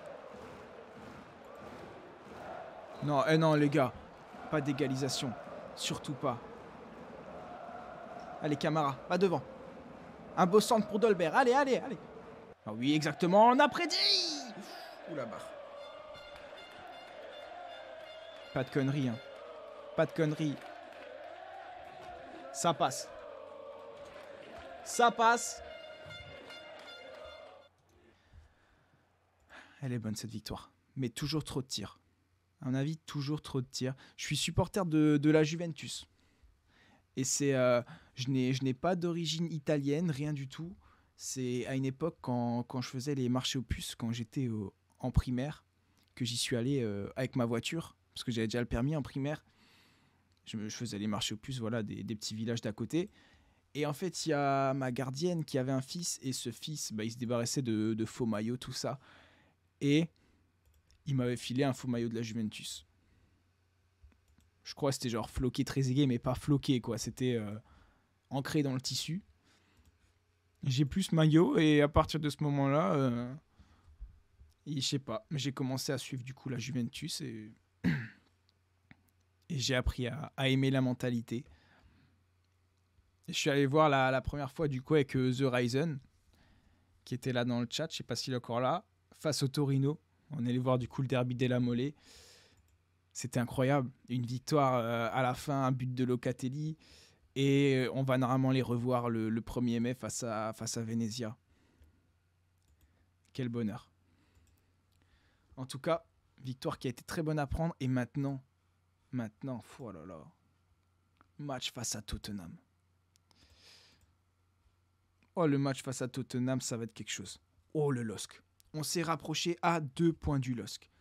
Non, eh non, les gars. Pas d'égalisation. Surtout pas. Allez, Camara, va devant. Un beau centre pour Dolbert. Allez, allez, allez. Ah oui, exactement. On a prédit. Ouh la barre. Pas de conneries, hein. Pas de conneries. Ça passe. Ça passe. Elle est bonne cette victoire. Mais toujours trop de tirs. À mon avis, toujours trop de tirs. Je suis supporter de, de la Juventus. Et c'est, euh, je n'ai, je n'ai pas d'origine italienne, rien du tout. C'est à une époque quand, quand je faisais les marchés aux puces, quand j'étais au, en primaire, que j'y suis allé euh, avec ma voiture, parce que j'avais déjà le permis en primaire. Je, me, je faisais les marchés aux puces, voilà, des, des petits villages d'à côté. Et en fait, il y a ma gardienne qui avait un fils, et ce fils, bah, il se débarrassait de, de faux maillots, tout ça. Et il m'avait filé un faux maillot de la Juventus. Je crois que c'était genre floqué Trezeguet, mais pas floqué, quoi. C'était euh, ancré dans le tissu. J'ai plus ce maillot, et à partir de ce moment-là, euh, je sais pas, j'ai commencé à suivre du coup la Juventus, et, et j'ai appris à, à aimer la mentalité. Et je suis allé voir la, la première fois du coup avec euh, The Ryzen, qui était là dans le chat, je sais pas s'il est encore là, face au Torino. On est allé voir du coup le derby della Mole. C'était incroyable. Une victoire euh, à la fin, un but de Locatelli. Et on va normalement les revoir le, le premier mai face à, face à Venezia. Quel bonheur. En tout cas, victoire qui a été très bonne à prendre. Et maintenant, maintenant, oh là là, match face à Tottenham. Oh, le match face à Tottenham, ça va être quelque chose. Oh, le L O S C. On s'est rapproché à deux points du L O S C.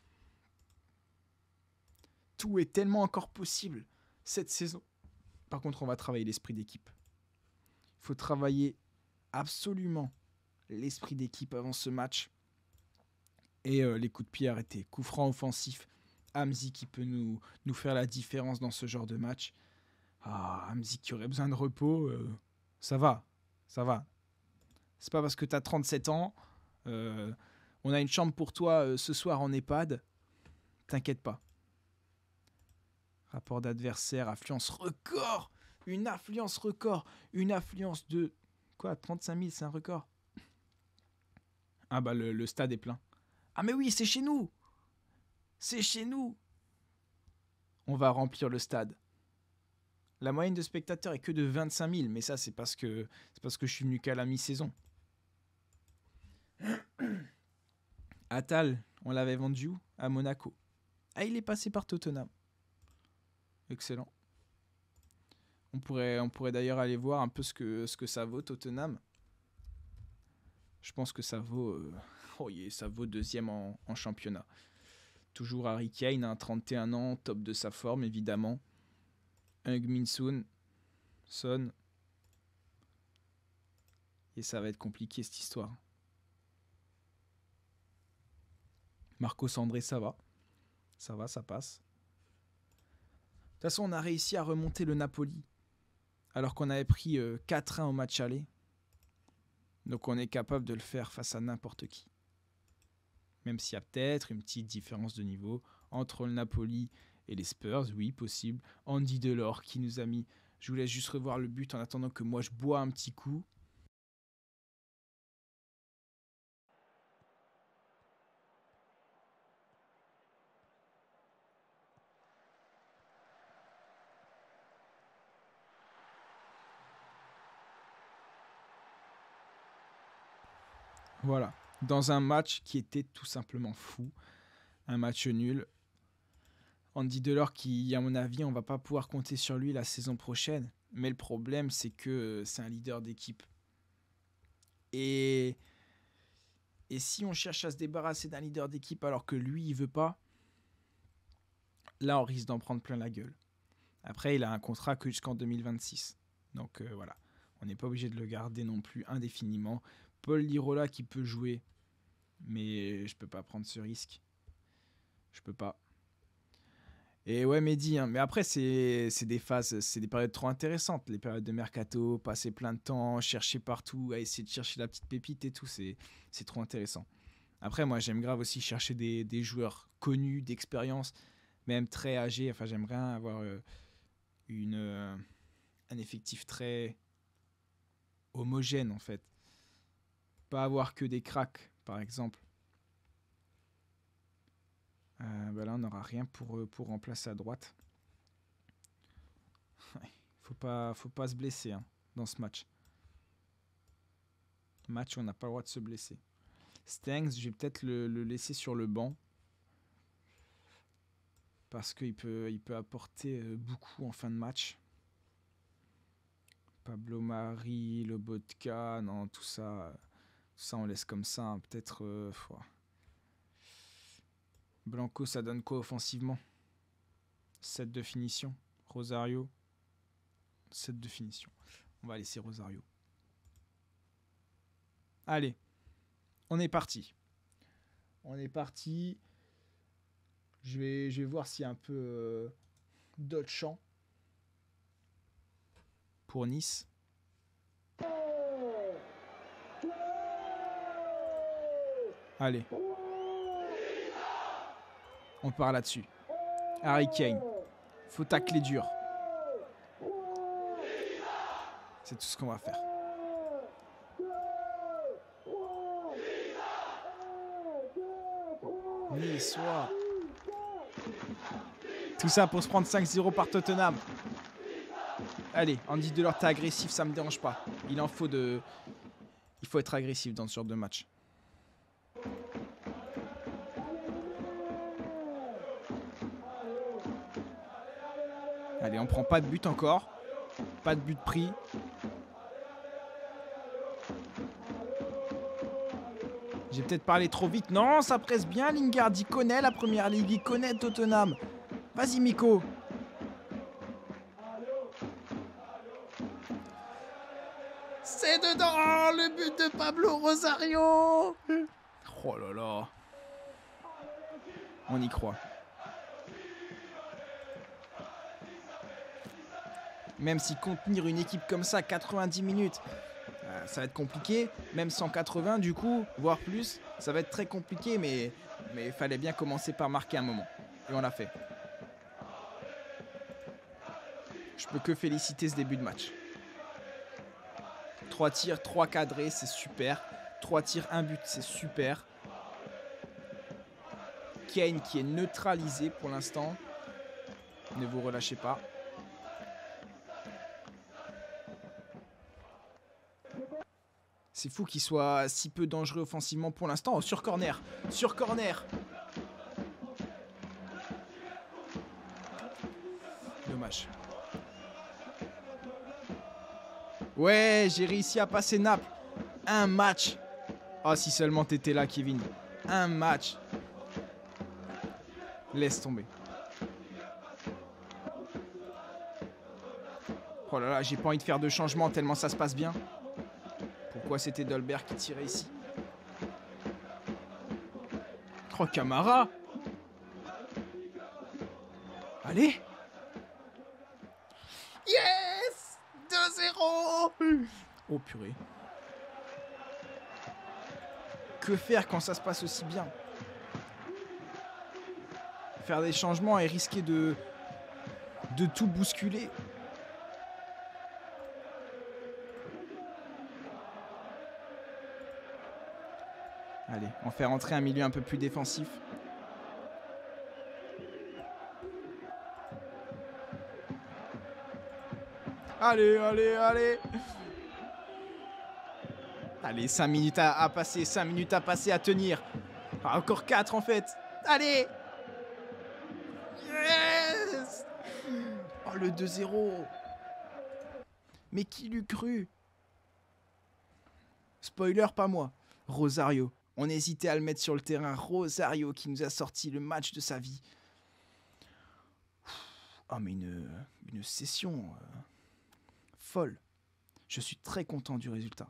Tout est tellement encore possible cette saison. Par contre, on va travailler l'esprit d'équipe. Il faut travailler absolument l'esprit d'équipe avant ce match. Et euh, les coups de pied arrêtés. Coup franc offensif. Hamzy qui peut nous, nous faire la différence dans ce genre de match. Ah, Hamzy qui aurait besoin de repos. Euh, ça va. Ça va. C'est pas parce que tu as trente-sept ans. Euh, on a une chambre pour toi euh, ce soir en EHPAD. T'inquiète pas. Rapport d'adversaire, affluence record. Une affluence record. Une affluence de... Quoi, trente-cinq mille, c'est un record? Ah bah le, le stade est plein. Ah mais oui, c'est chez nous. C'est chez nous. On va remplir le stade. La moyenne de spectateurs est que de vingt-cinq mille. Mais ça, c'est parce que, c'est parce que je suis venu qu'à la mi-saison. Attal, on l'avait vendu où? À Monaco. Ah, il est passé par Tottenham. Excellent. On pourrait, on pourrait d'ailleurs aller voir un peu ce que, ce que ça vaut, Tottenham. Je pense que ça vaut, euh, oh yeah, ça vaut deuxième en, en championnat. Toujours Harry Kane, hein, trente et un ans, top de sa forme, évidemment. Heung-min Son. Son. Et ça va être compliqué, cette histoire. Marcos André, ça va. Ça va, ça passe. De toute façon, on a réussi à remonter le Napoli. Alors qu'on avait pris euh, quatre un au match aller. Donc on est capable de le faire face à n'importe qui. Même s'il y a peut-être une petite différence de niveau entre le Napoli et les Spurs, oui, possible. Andy Delors qui nous a mis... Je vous laisse juste revoir le but en attendant que moi je bois un petit coup. Voilà. Dans un match qui était tout simplement fou. Un match nul. Andy Delors qui, à mon avis, on va pas pouvoir compter sur lui la saison prochaine. Mais le problème, c'est que c'est un leader d'équipe. Et, et si on cherche à se débarrasser d'un leader d'équipe alors que lui, il veut pas, là, on risque d'en prendre plein la gueule. Après, il a un contrat que jusqu'en deux mille vingt-six. Donc euh, voilà, on n'est pas obligé de le garder non plus indéfiniment. Paul Lirola qui peut jouer, mais je peux pas prendre ce risque. Je peux pas. Et ouais, Mehdi, hein. Mais après, c'est, c'est des phases, c'est des périodes trop intéressantes. Les périodes de mercato, passer plein de temps, chercher partout, à essayer de chercher la petite pépite et tout, c'est, c'est trop intéressant. Après, moi, j'aime grave aussi chercher des, des joueurs connus, d'expérience, même très âgés. Enfin, j'aimerais avoir euh, une, euh, un effectif très homogène, en fait. Pas avoir que des cracks, par exemple. Euh, bah là, on n'aura rien pour, pour remplacer à droite. Faut pas, faut pas se blesser hein, dans ce match. Match où on n'a pas le droit de se blesser. Stengs, je vais peut-être le, le laisser sur le banc. Parce qu'il peut, il peut apporter beaucoup en fin de match. Pablo Mari, Lobotka, non, tout ça, tout ça on laisse comme ça. Hein. Peut-être... Euh, Blanco, ça donne quoi offensivement? sept de finition. Rosario, sept de finition. On va laisser Rosario. Allez, on est parti. On est parti. Je vais, je vais voir s'il y a un peu euh, d'autres champs pour Nice. Allez. On part là-dessus. Harry Kane. Faut tacler dur. C'est tout ce qu'on va faire. Niçois. Tout ça pour se prendre cinq zéro par Tottenham. Allez, Andy Delors, t'es agressif, ça me dérange pas. Il en faut de... Il faut être agressif dans ce genre de match. Allez, on prend pas de but encore. Pas de but pris. J'ai peut-être parlé trop vite. Non, ça presse bien, Lingard. Il connaît la première ligue. Il connaît Tottenham. Vas-y, Miko. C'est dedans, le but de Pablo Rosario. Oh là là. On y croit. Même si contenir une équipe comme ça, quatre-vingt-dix minutes, euh, ça va être compliqué. Même cent quatre-vingts du coup, voire plus, ça va être très compliqué. Mais mais il fallait bien commencer par marquer un moment. Et on l'a fait. Je peux que féliciter ce début de match. trois tirs, trois cadrés, c'est super. trois tirs, un but, c'est super. Kane qui est neutralisé pour l'instant. Ne vous relâchez pas. C'est fou qu'il soit si peu dangereux offensivement pour l'instant. Oh, sur corner. Sur corner. Dommage. Ouais, j'ai réussi à passer Naples. Un match. Oh, si seulement t'étais là, Kevin. Un match. Laisse tomber. Oh là là, j'ai pas envie de faire de changement tellement ça se passe bien. Pourquoi c'était Dolberg qui tirait ici? Oh, Camara. Allez. Yes, deux zéro. Oh purée. Que faire quand ça se passe aussi bien? Faire des changements et risquer de, de tout bousculer. Allez, on fait rentrer un milieu un peu plus défensif. Allez, allez, allez. Allez, cinq minutes à, à passer, cinq minutes à passer, à tenir. Ah, encore quatre en fait. Allez. Yes. Oh, le deux zéro. Mais qui l'eût cru? Spoiler, pas moi. Rosario. On hésitait à le mettre sur le terrain. Rosario qui nous a sorti le match de sa vie. Oh, mais une, une session euh, folle. Je suis très content du résultat.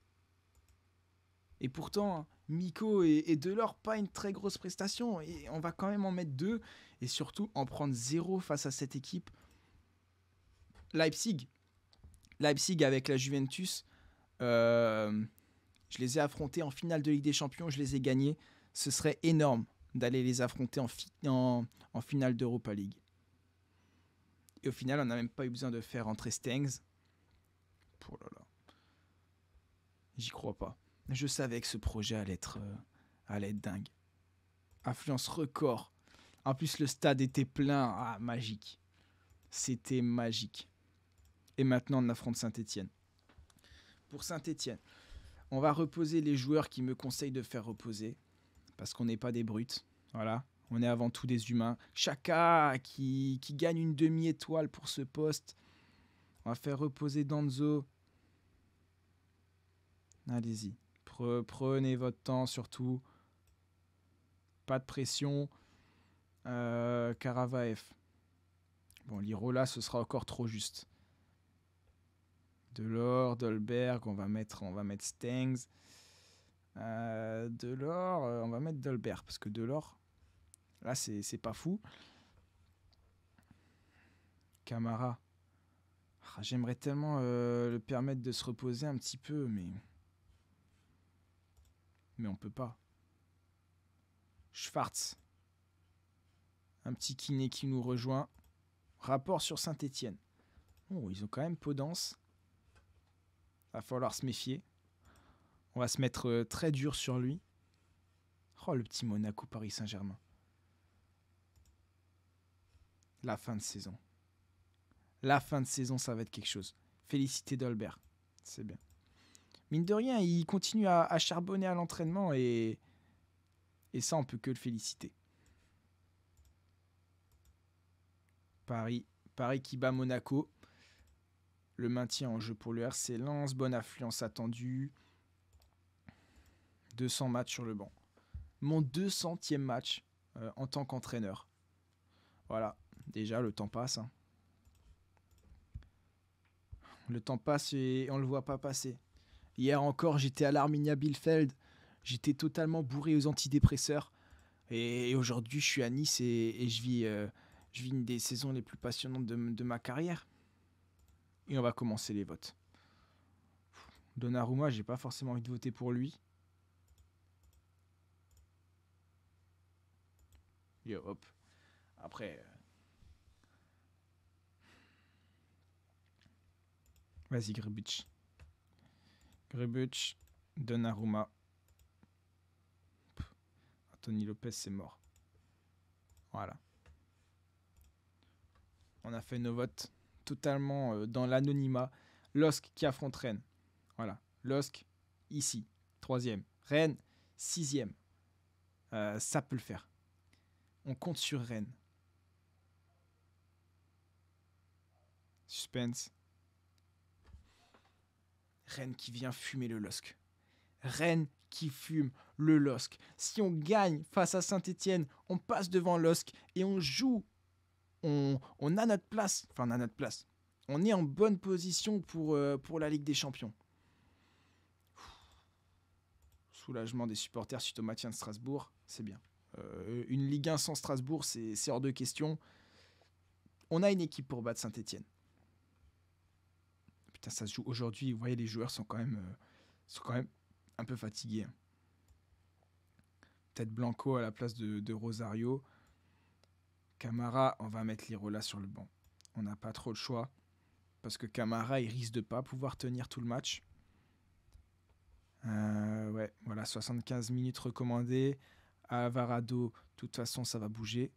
Et pourtant, Miko et, et Delors, pas une très grosse prestation. Et on va quand même en mettre deux. Et surtout, en prendre zéro face à cette équipe. Leipzig. Leipzig avec la Juventus. Euh, je les ai affrontés en finale de Ligue des Champions. Je les ai gagnés. Ce serait énorme d'aller les affronter en, fi- en, en finale d'Europa League. Et au final, on n'a même pas eu besoin de faire entrer Stengs. Oh là là. J'y crois pas. Je savais que ce projet allait être, euh, allait être dingue. Affluence record En plus, le stade était plein. Ah, magique. C'était magique. Et maintenant, on affronte Saint-Étienne. Pour Saint-Étienne, on va reposer les joueurs qui me conseillent de faire reposer. Parce qu'on n'est pas des brutes. Voilà. On est avant tout des humains. Chaka qui, qui gagne une demi-étoile pour ce poste. On va faire reposer Danzo. Allez-y. Pre- prenez votre temps surtout. Pas de pression. Euh, Karavaev. Bon, l'Irola, ce sera encore trop juste. Delors, Dolberg, on va mettre, on va mettre Stengs. Euh, Delors, euh, on va mettre Dolberg, parce que Delors, là, c'est, c'est pas fou. Camara. Ah, j'aimerais tellement euh, le permettre de se reposer un petit peu, mais... Mais on peut pas. Schwartz. Un petit kiné qui nous rejoint. Rapport sur Saint-Étienne. Oh, ils ont quand même Podence. Va falloir se méfier. On va se mettre euh, très dur sur lui. Oh, le petit Monaco Paris Saint-Germain. La fin de saison. La fin de saison, ça va être quelque chose. Félicité Dolberg. C'est bien. Mine de rien, il continue à, à charbonner à l'entraînement et, et ça, on peut que le féliciter. Paris, Paris qui bat Monaco. Le maintien en jeu pour le R C Lens. Bonne affluence attendue. deux cents matchs sur le banc. Mon deux centième match euh, en tant qu'entraîneur. Voilà. Déjà, le temps passe. Hein. Le temps passe et on ne le voit pas passer. Hier encore, j'étais à l'Arminia Bielefeld. J'étais totalement bourré aux antidépresseurs. Et aujourd'hui, je suis à Nice et, et je, vis, euh, je vis une des saisons les plus passionnantes de, de ma carrière. Et on va commencer les votes. Donnarumma, j'ai pas forcément envie de voter pour lui. Yo, hop. Après... Euh... Vas-y, Grebuch. Grebuch, Donnarumma. Pff, Anthony Lopez, c'est mort. Voilà. On a fait nos votes totalement euh, dans l'anonymat. Losk qui affronte Rennes. Voilà. Losk, ici. Troisième. Rennes, sixième. Euh, ça peut le faire. On compte sur Rennes. Suspense. Rennes qui vient fumer le L O S C. Rennes qui fume le L O S C. Si on gagne face à Saint-Étienne, on passe devant le L O S C et on joue. On, on a notre place. Enfin, on a notre place. On est en bonne position pour, euh, pour la Ligue des Champions. Soulagement des supporters suite au maintien de Strasbourg. C'est bien. Euh, une Ligue un sans Strasbourg, c'est, c'est hors de question. On a une équipe pour battre Saint-Étienne. Putain, ça se joue aujourd'hui. Vous voyez, les joueurs sont quand même, euh, sont quand même un peu fatigués. Peut-être Blanco à la place de, de Rosario. Camara, on va mettre l'Irola sur le banc. On n'a pas trop le choix. Parce que Camara, il risque de ne pas pouvoir tenir tout le match. Euh, ouais, voilà, soixante-quinze minutes recommandées. Alvarado, de toute façon, ça va bouger.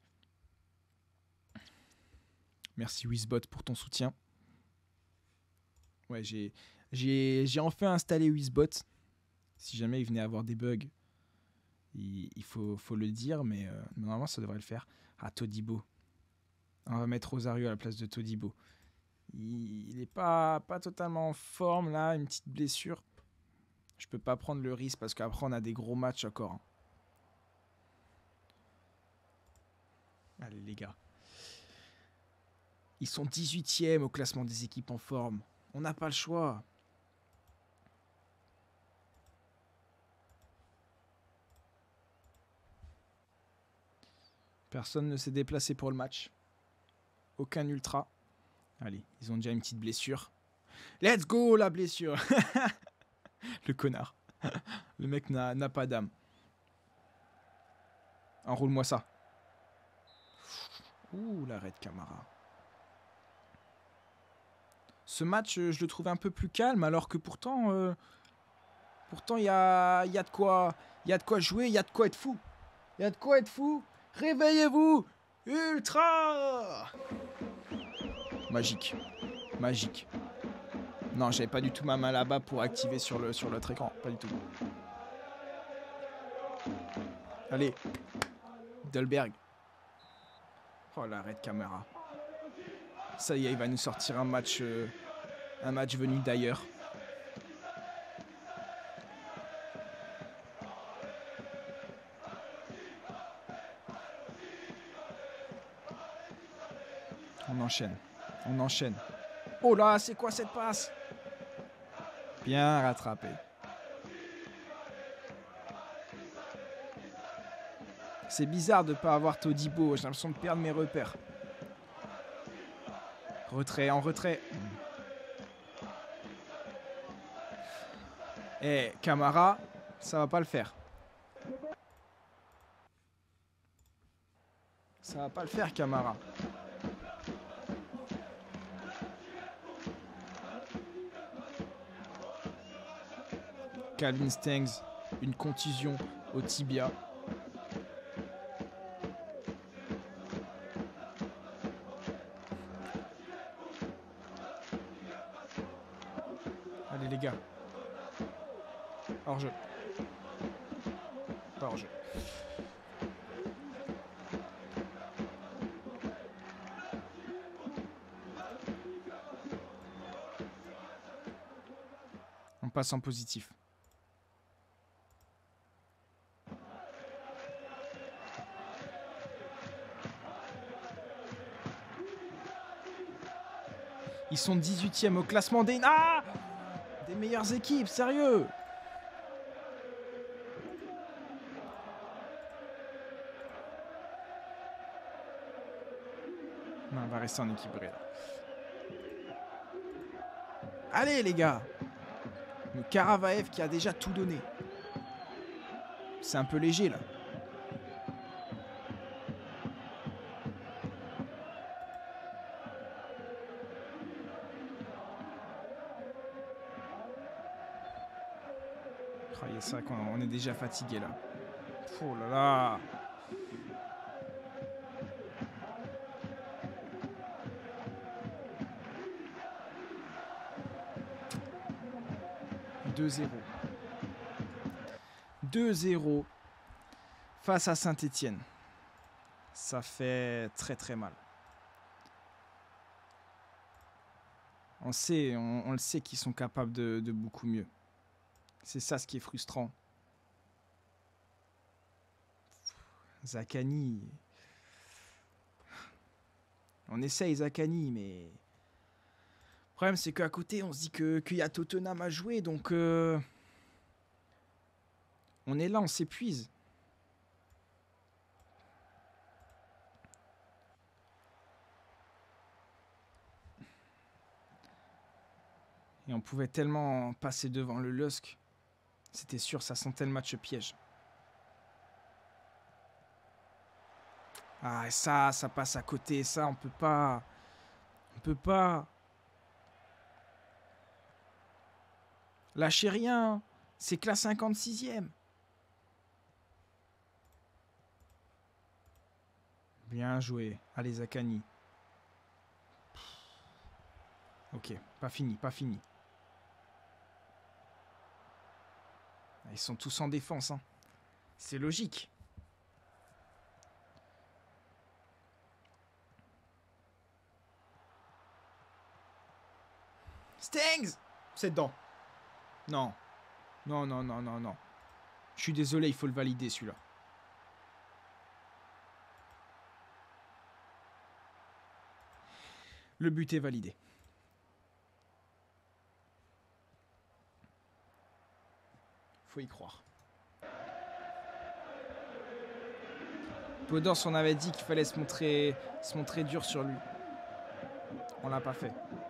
Merci Wizbot pour ton soutien. Ouais, j'ai, j'ai, j'ai enfin installé Wizbot. Si jamais il venait avoir des bugs, il, il faut, faut le dire, mais euh, normalement, ça devrait le faire. Ah, Todibo. On va mettre Rosario à la place de Todibo. Il n'est pas, pas totalement en forme, là, une petite blessure. Je peux pas prendre le risque parce qu'après, on a des gros matchs encore. Hein. Allez, les gars. Ils sont dix-huitième au classement des équipes en forme. On n'a pas le choix. Personne ne s'est déplacé pour le match. Aucun ultra. Allez, ils ont déjà une petite blessure. Let's go, la blessure. Le connard. Le mec n'a, n'a pas d'âme. Enroule-moi ça. Ouh, l'arrêt de Camara. Ce match, je le trouvais un peu plus calme, alors que pourtant, euh, pourtant il y a, y a de quoi, il y a de quoi jouer, il y a de quoi être fou. Il y a de quoi être fou. Réveillez-vous. Ultra. Magique. Magique. Non, j'avais pas du tout ma main là-bas pour activer sur le sur l'autre écran. Pas du tout. Allez. Dolberg. Oh, l'arrêt de caméra. Ça y est, il va nous sortir un match... Euh, un match venu d'ailleurs. On enchaîne. On enchaîne. Oh là, c'est quoi cette passe? Bien rattrapé. C'est bizarre de ne pas avoir Todibo. J'ai l'impression de perdre mes repères. Retrait, en retrait. Eh, Camara, ça va pas le faire. Ça va pas le faire, Camara. Calvin Stengs, une contusion au tibia. Allez les gars. Hors jeu. Pas hors jeu. On passe en positif. Ils sont dix-huitième au classement des... Ah, des meilleures équipes, sérieux. Non, on va rester en équilibré là. Allez les gars. Le Karavaev qui a déjà tout donné. C'est un peu léger là. C'est vrai qu'on est déjà fatigué là. Oh là là. deux zéro. deux zéro face à Saint-Étienne. Ça fait très très mal. On sait, on, on le sait qu'ils sont capables de, de beaucoup mieux. C'est ça ce qui est frustrant. Zaccagni. On essaye Zaccagni, mais... Le problème, c'est qu'à côté, on se dit que, qu'il y a Tottenham à jouer, donc... Euh... On est là, on s'épuise. Et on pouvait tellement passer devant le L O S C. C'était sûr, ça sentait le match piège. Ah, et ça, ça passe à côté. Ça, on peut pas. On peut pas. Lâchez rien. C'est que la cinquante-sixième. Bien joué. Allez, Zaccagni. Ok, pas fini, pas fini. Ils sont tous en défense. Hein. C'est logique. Stengs! C'est dedans. Non. Non, non, non, non, non. Je suis désolé, il faut le valider celui-là. Le but est validé. Faut y croire. Podence, on avait dit qu'il fallait se montrer, se montrer dur sur lui. On l'a pas fait.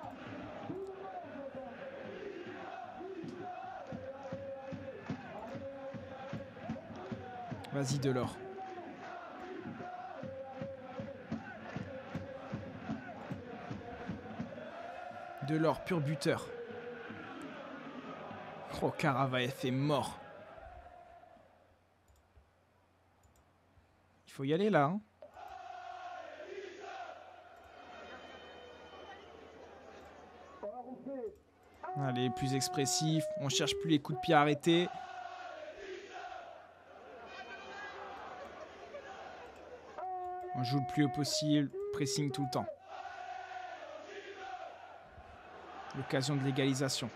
Vas-y, Delors. Delors, pur buteur. Oh, Karavaev est mort. Il faut y aller là. Hein. Allez, plus expressif. On cherche plus les coups de pied arrêtés. On joue le plus haut possible. Pressing tout le temps. L'occasion de l'égalisation.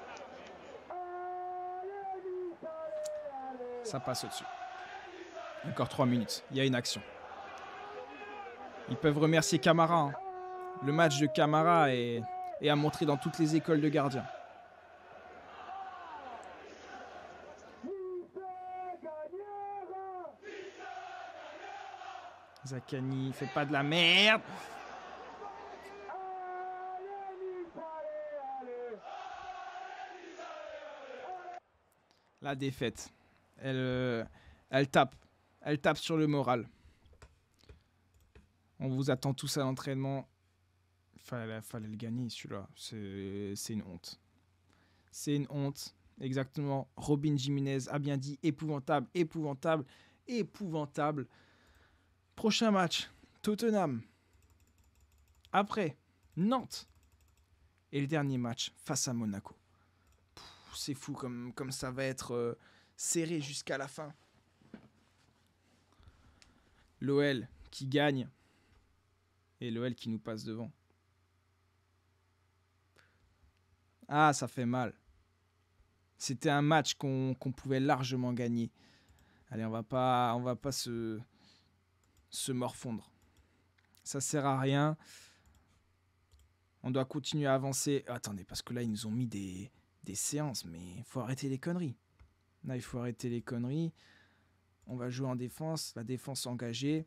Ça passe au-dessus. Encore trois minutes. Il y a une action. Ils peuvent remercier Camara. Hein. Le match de Camara est, est à montrer dans toutes les écoles de gardiens. Zaccagni, fait pas de la merde. La défaite. Elle, euh, elle tape. Elle tape sur le moral. On vous attend tous à l'entraînement. Fallait, fallait le gagner, celui-là. C'est, c'est une honte. C'est une honte. Exactement. Robin Jiménez a bien dit épouvantable, épouvantable, épouvantable. Prochain match, Tottenham. Après, Nantes. Et le dernier match face à Monaco. Pff, c'est fou comme, comme ça va être euh, serré jusqu'à la fin. L'O L qui gagne. Et l'O L qui nous passe devant. Ah, ça fait mal. C'était un match qu'on, qu'on pouvait largement gagner. Allez, on va pas, on va pas se, se morfondre. Ça sert à rien. On doit continuer à avancer. Attendez, parce que là, ils nous ont mis des, des séances. Mais il faut arrêter les conneries. Là, il faut arrêter les conneries. On va jouer en défense. La défense engagée.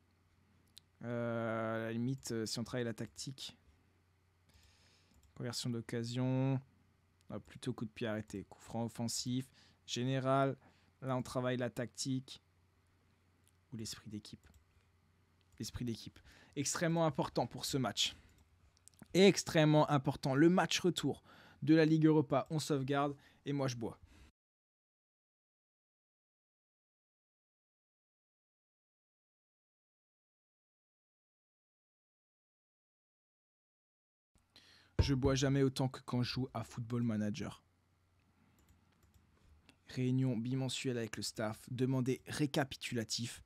Euh, à la limite, euh, si on travaille la tactique. Conversion d'occasion. Ah, plutôt coup de pied arrêté. Coup franc offensif. Général. Là, on travaille la tactique. Ou l'esprit d'équipe. L'esprit d'équipe. Extrêmement important pour ce match. Extrêmement important. Le match retour de la Ligue Europa. On sauvegarde. Et moi, je bois. Je bois jamais autant que quand je joue à Football Manager. Réunion bimensuelle avec le staff. Demandez récapitulatif.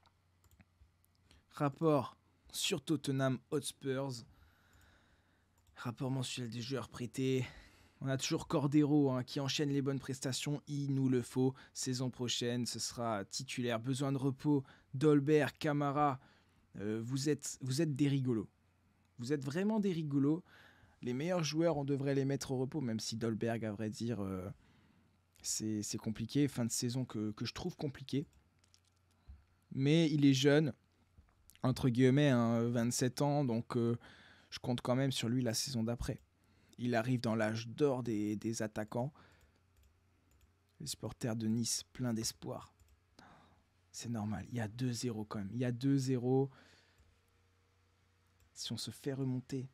Rapport sur Tottenham Hotspurs. Rapport mensuel des joueurs prêtés. On a toujours Cordero hein, qui enchaîne les bonnes prestations. Il nous le faut. Saison prochaine, ce sera titulaire. Besoin de repos. Dolberg, Camara. Euh, vous, êtes, vous êtes des rigolos. Vous êtes vraiment des rigolos. Les meilleurs joueurs, on devrait les mettre au repos, même si Dolberg, à vrai dire, euh, c'est, c'est compliqué. Fin de saison que, que je trouve compliqué. Mais il est jeune, entre guillemets, hein, vingt-sept ans, donc euh, je compte quand même sur lui la saison d'après. Il arrive dans l'âge d'or des, des attaquants. Les supporters de Nice, plein d'espoir. C'est normal, il y a deux zéro quand même. Il y a deux zéro. Si on se fait remonter...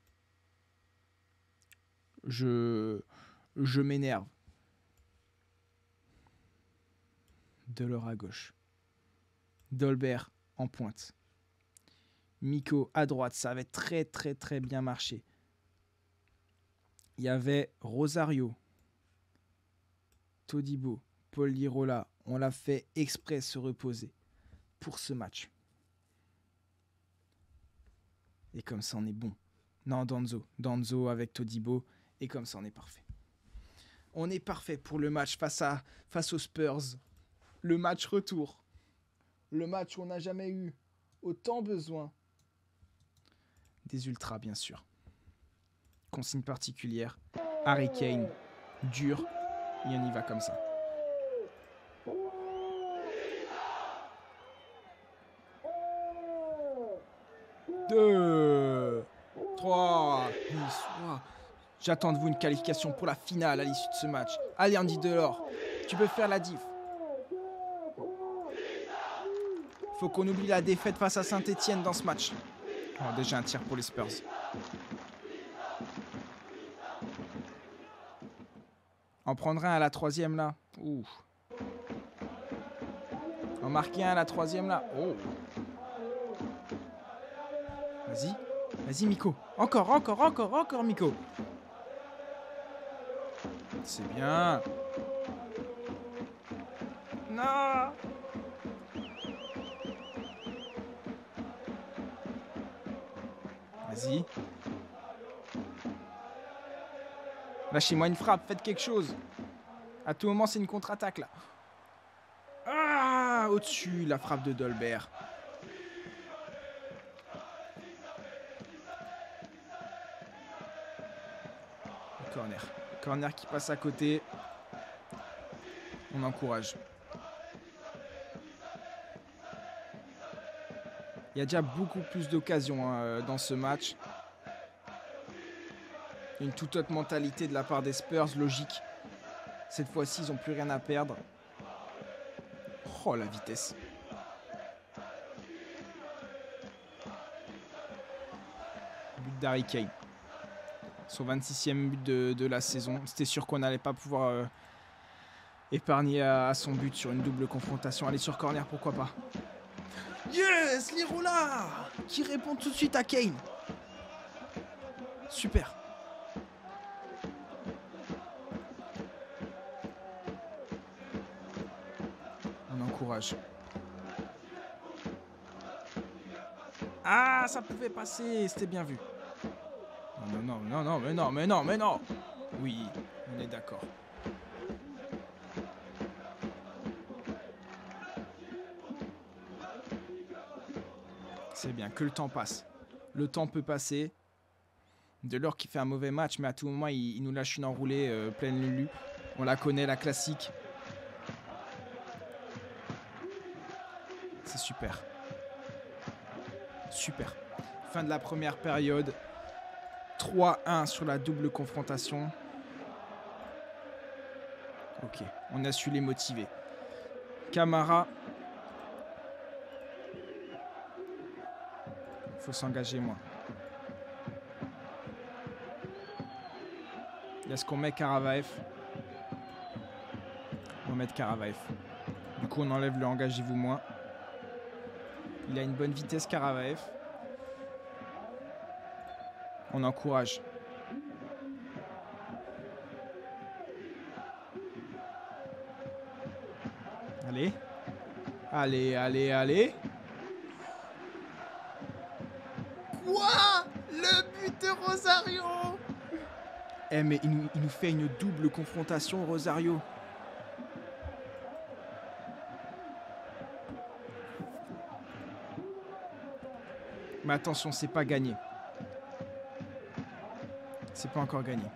Je, je m'énerve. Delors à gauche. Dolberg en pointe. Miko à droite. Ça avait très très très bien marché. Il y avait Rosario. Todibo. Paul Lirola. On l'a fait exprès se reposer pour ce match. Et comme ça on est bon. Non, Danzo. Danzo avec Todibo. Et comme ça, on est parfait. On est parfait pour le match face, à, face aux Spurs. Le match retour. Le match où on n'a jamais eu autant besoin des ultras, bien sûr. Consigne particulière. Harry Kane. Dur. Et on y va comme ça. Deux. Trois. Wow. J'attends de vous une qualification pour la finale à l'issue de ce match. Allez Andy Delors, tu peux faire la diff. Faut qu'on oublie la défaite face à Saint-Etienne dans ce match. Oh, déjà un tir pour les Spurs. En prendre un à la troisième là. Ouh. En marquer un à la troisième là. Oh. Vas-y. Vas-y Miko. Encore, encore, encore, encore Miko. C'est bien. Non. Vas-y. Lâchez-moi une frappe, faites quelque chose. À tout moment, c'est une contre-attaque là. Ah, au-dessus, la frappe de Dolbert. Le corner. Corner qui passe à côté. On encourage. Il y a déjà beaucoup plus d'occasions hein, dans ce match. Une toute autre mentalité de la part des Spurs, logique. Cette fois-ci, ils n'ont plus rien à perdre. Oh, la vitesse. But d'Harry Kane. Son vingt-sixième but de, de la saison. C'était sûr qu'on n'allait pas pouvoir euh, épargner à, à son but sur une double confrontation. Aller sur corner, pourquoi pas. Yes, Lirola qui répond tout de suite à Kane. Super. On encourage. Ah, ça pouvait passer, c'était bien vu. Non, non, non, non, mais non, mais non, mais non. Oui, on est d'accord. C'est bien, que le temps passe. Le temps peut passer. Delors qui fait un mauvais match, mais à tout moment, il, il nous lâche une enroulée euh, pleine Lulu. On la connaît, la classique. C'est super. Super. Fin de la première période. trois un sur la double confrontation. Ok, on a su les motiver. Camara. Faut s'engager moins. Est-ce qu'on met Karavaev? On va mettre Karavaev. Du coup, on enlève le engagez-vous moins. Il a une bonne vitesse, Karavaev. On encourage. Allez. Allez, allez, allez. Quoi? Le but de Rosario! Eh mais il nous, il nous fait une double confrontation, Rosario. Mais attention, c'est pas gagné. C'est pas encore gagné.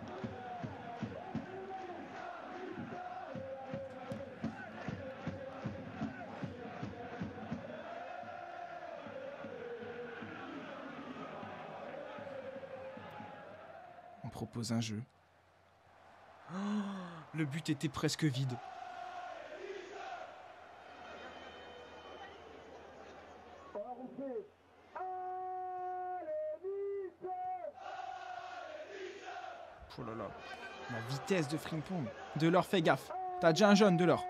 On propose un jeu. Oh, le but était presque vide. Oh là là. La vitesse de Frimpong. Delors, fais gaffe. T'as déjà un jeune, Delors.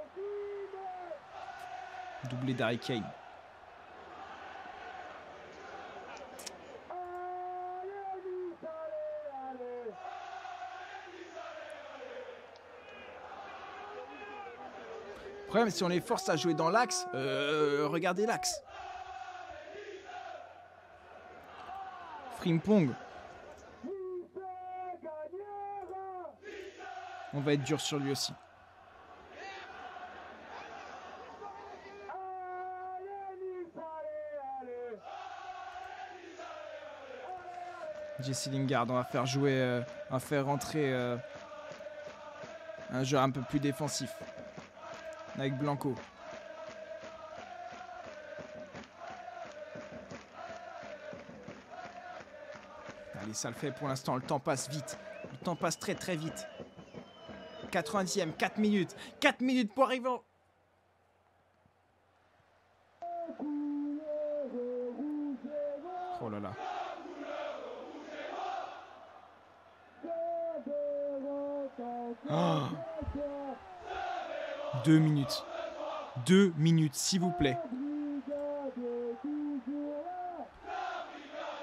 Doublé d'Harry Kane. Le problème, si on les force à jouer dans l'axe, euh, regardez l'axe. Frimpong. On va être dur sur lui aussi. Jesse Lingard, on va faire jouer, euh, on va faire rentrer euh, un joueur un peu plus défensif. Avec Blanco. Allez, ça le fait pour l'instant. Le temps passe vite. Le temps passe très très vite. quatre-vingtième, quatre minutes. quatre minutes pour arriver en... Oh là là. Oh. Deux minutes. Deux minutes, s'il vous plaît.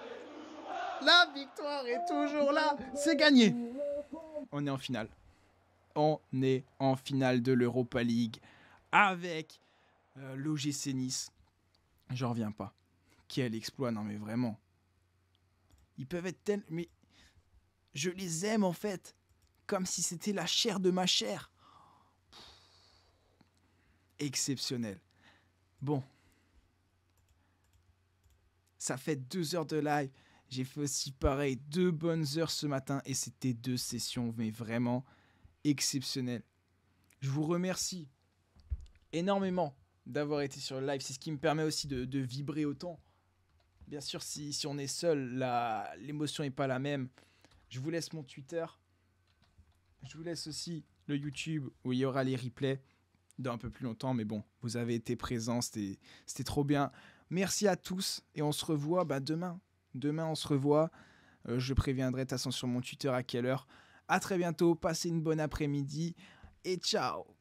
La victoire est toujours là. C'est gagné. On est en finale. on est en finale de l'Europa League avec euh, l'O G C Nice. J'en reviens pas. Quel exploit, non mais vraiment. Ils peuvent être tels... Mais je les aime en fait. Comme si c'était la chair de ma chair. Exceptionnel. Bon. Ça fait deux heures de live. J'ai fait aussi pareil, deux bonnes heures ce matin. Et c'était deux sessions, mais vraiment exceptionnelles. Je vous remercie énormément d'avoir été sur le live. C'est ce qui me permet aussi de, de vibrer autant. Bien sûr, si, si on est seul, la, l'émotion n'est pas la même. Je vous laisse mon Twitter. Je vous laisse aussi le YouTube où il y aura les replays dans un peu plus longtemps. Mais bon, vous avez été présents, c'était, c'était trop bien. Merci à tous et on se revoit bah, demain. Demain, on se revoit. Euh, je préviendrai de toute façon sur mon Twitter à quelle heure. À très bientôt, passez une bonne après-midi et ciao.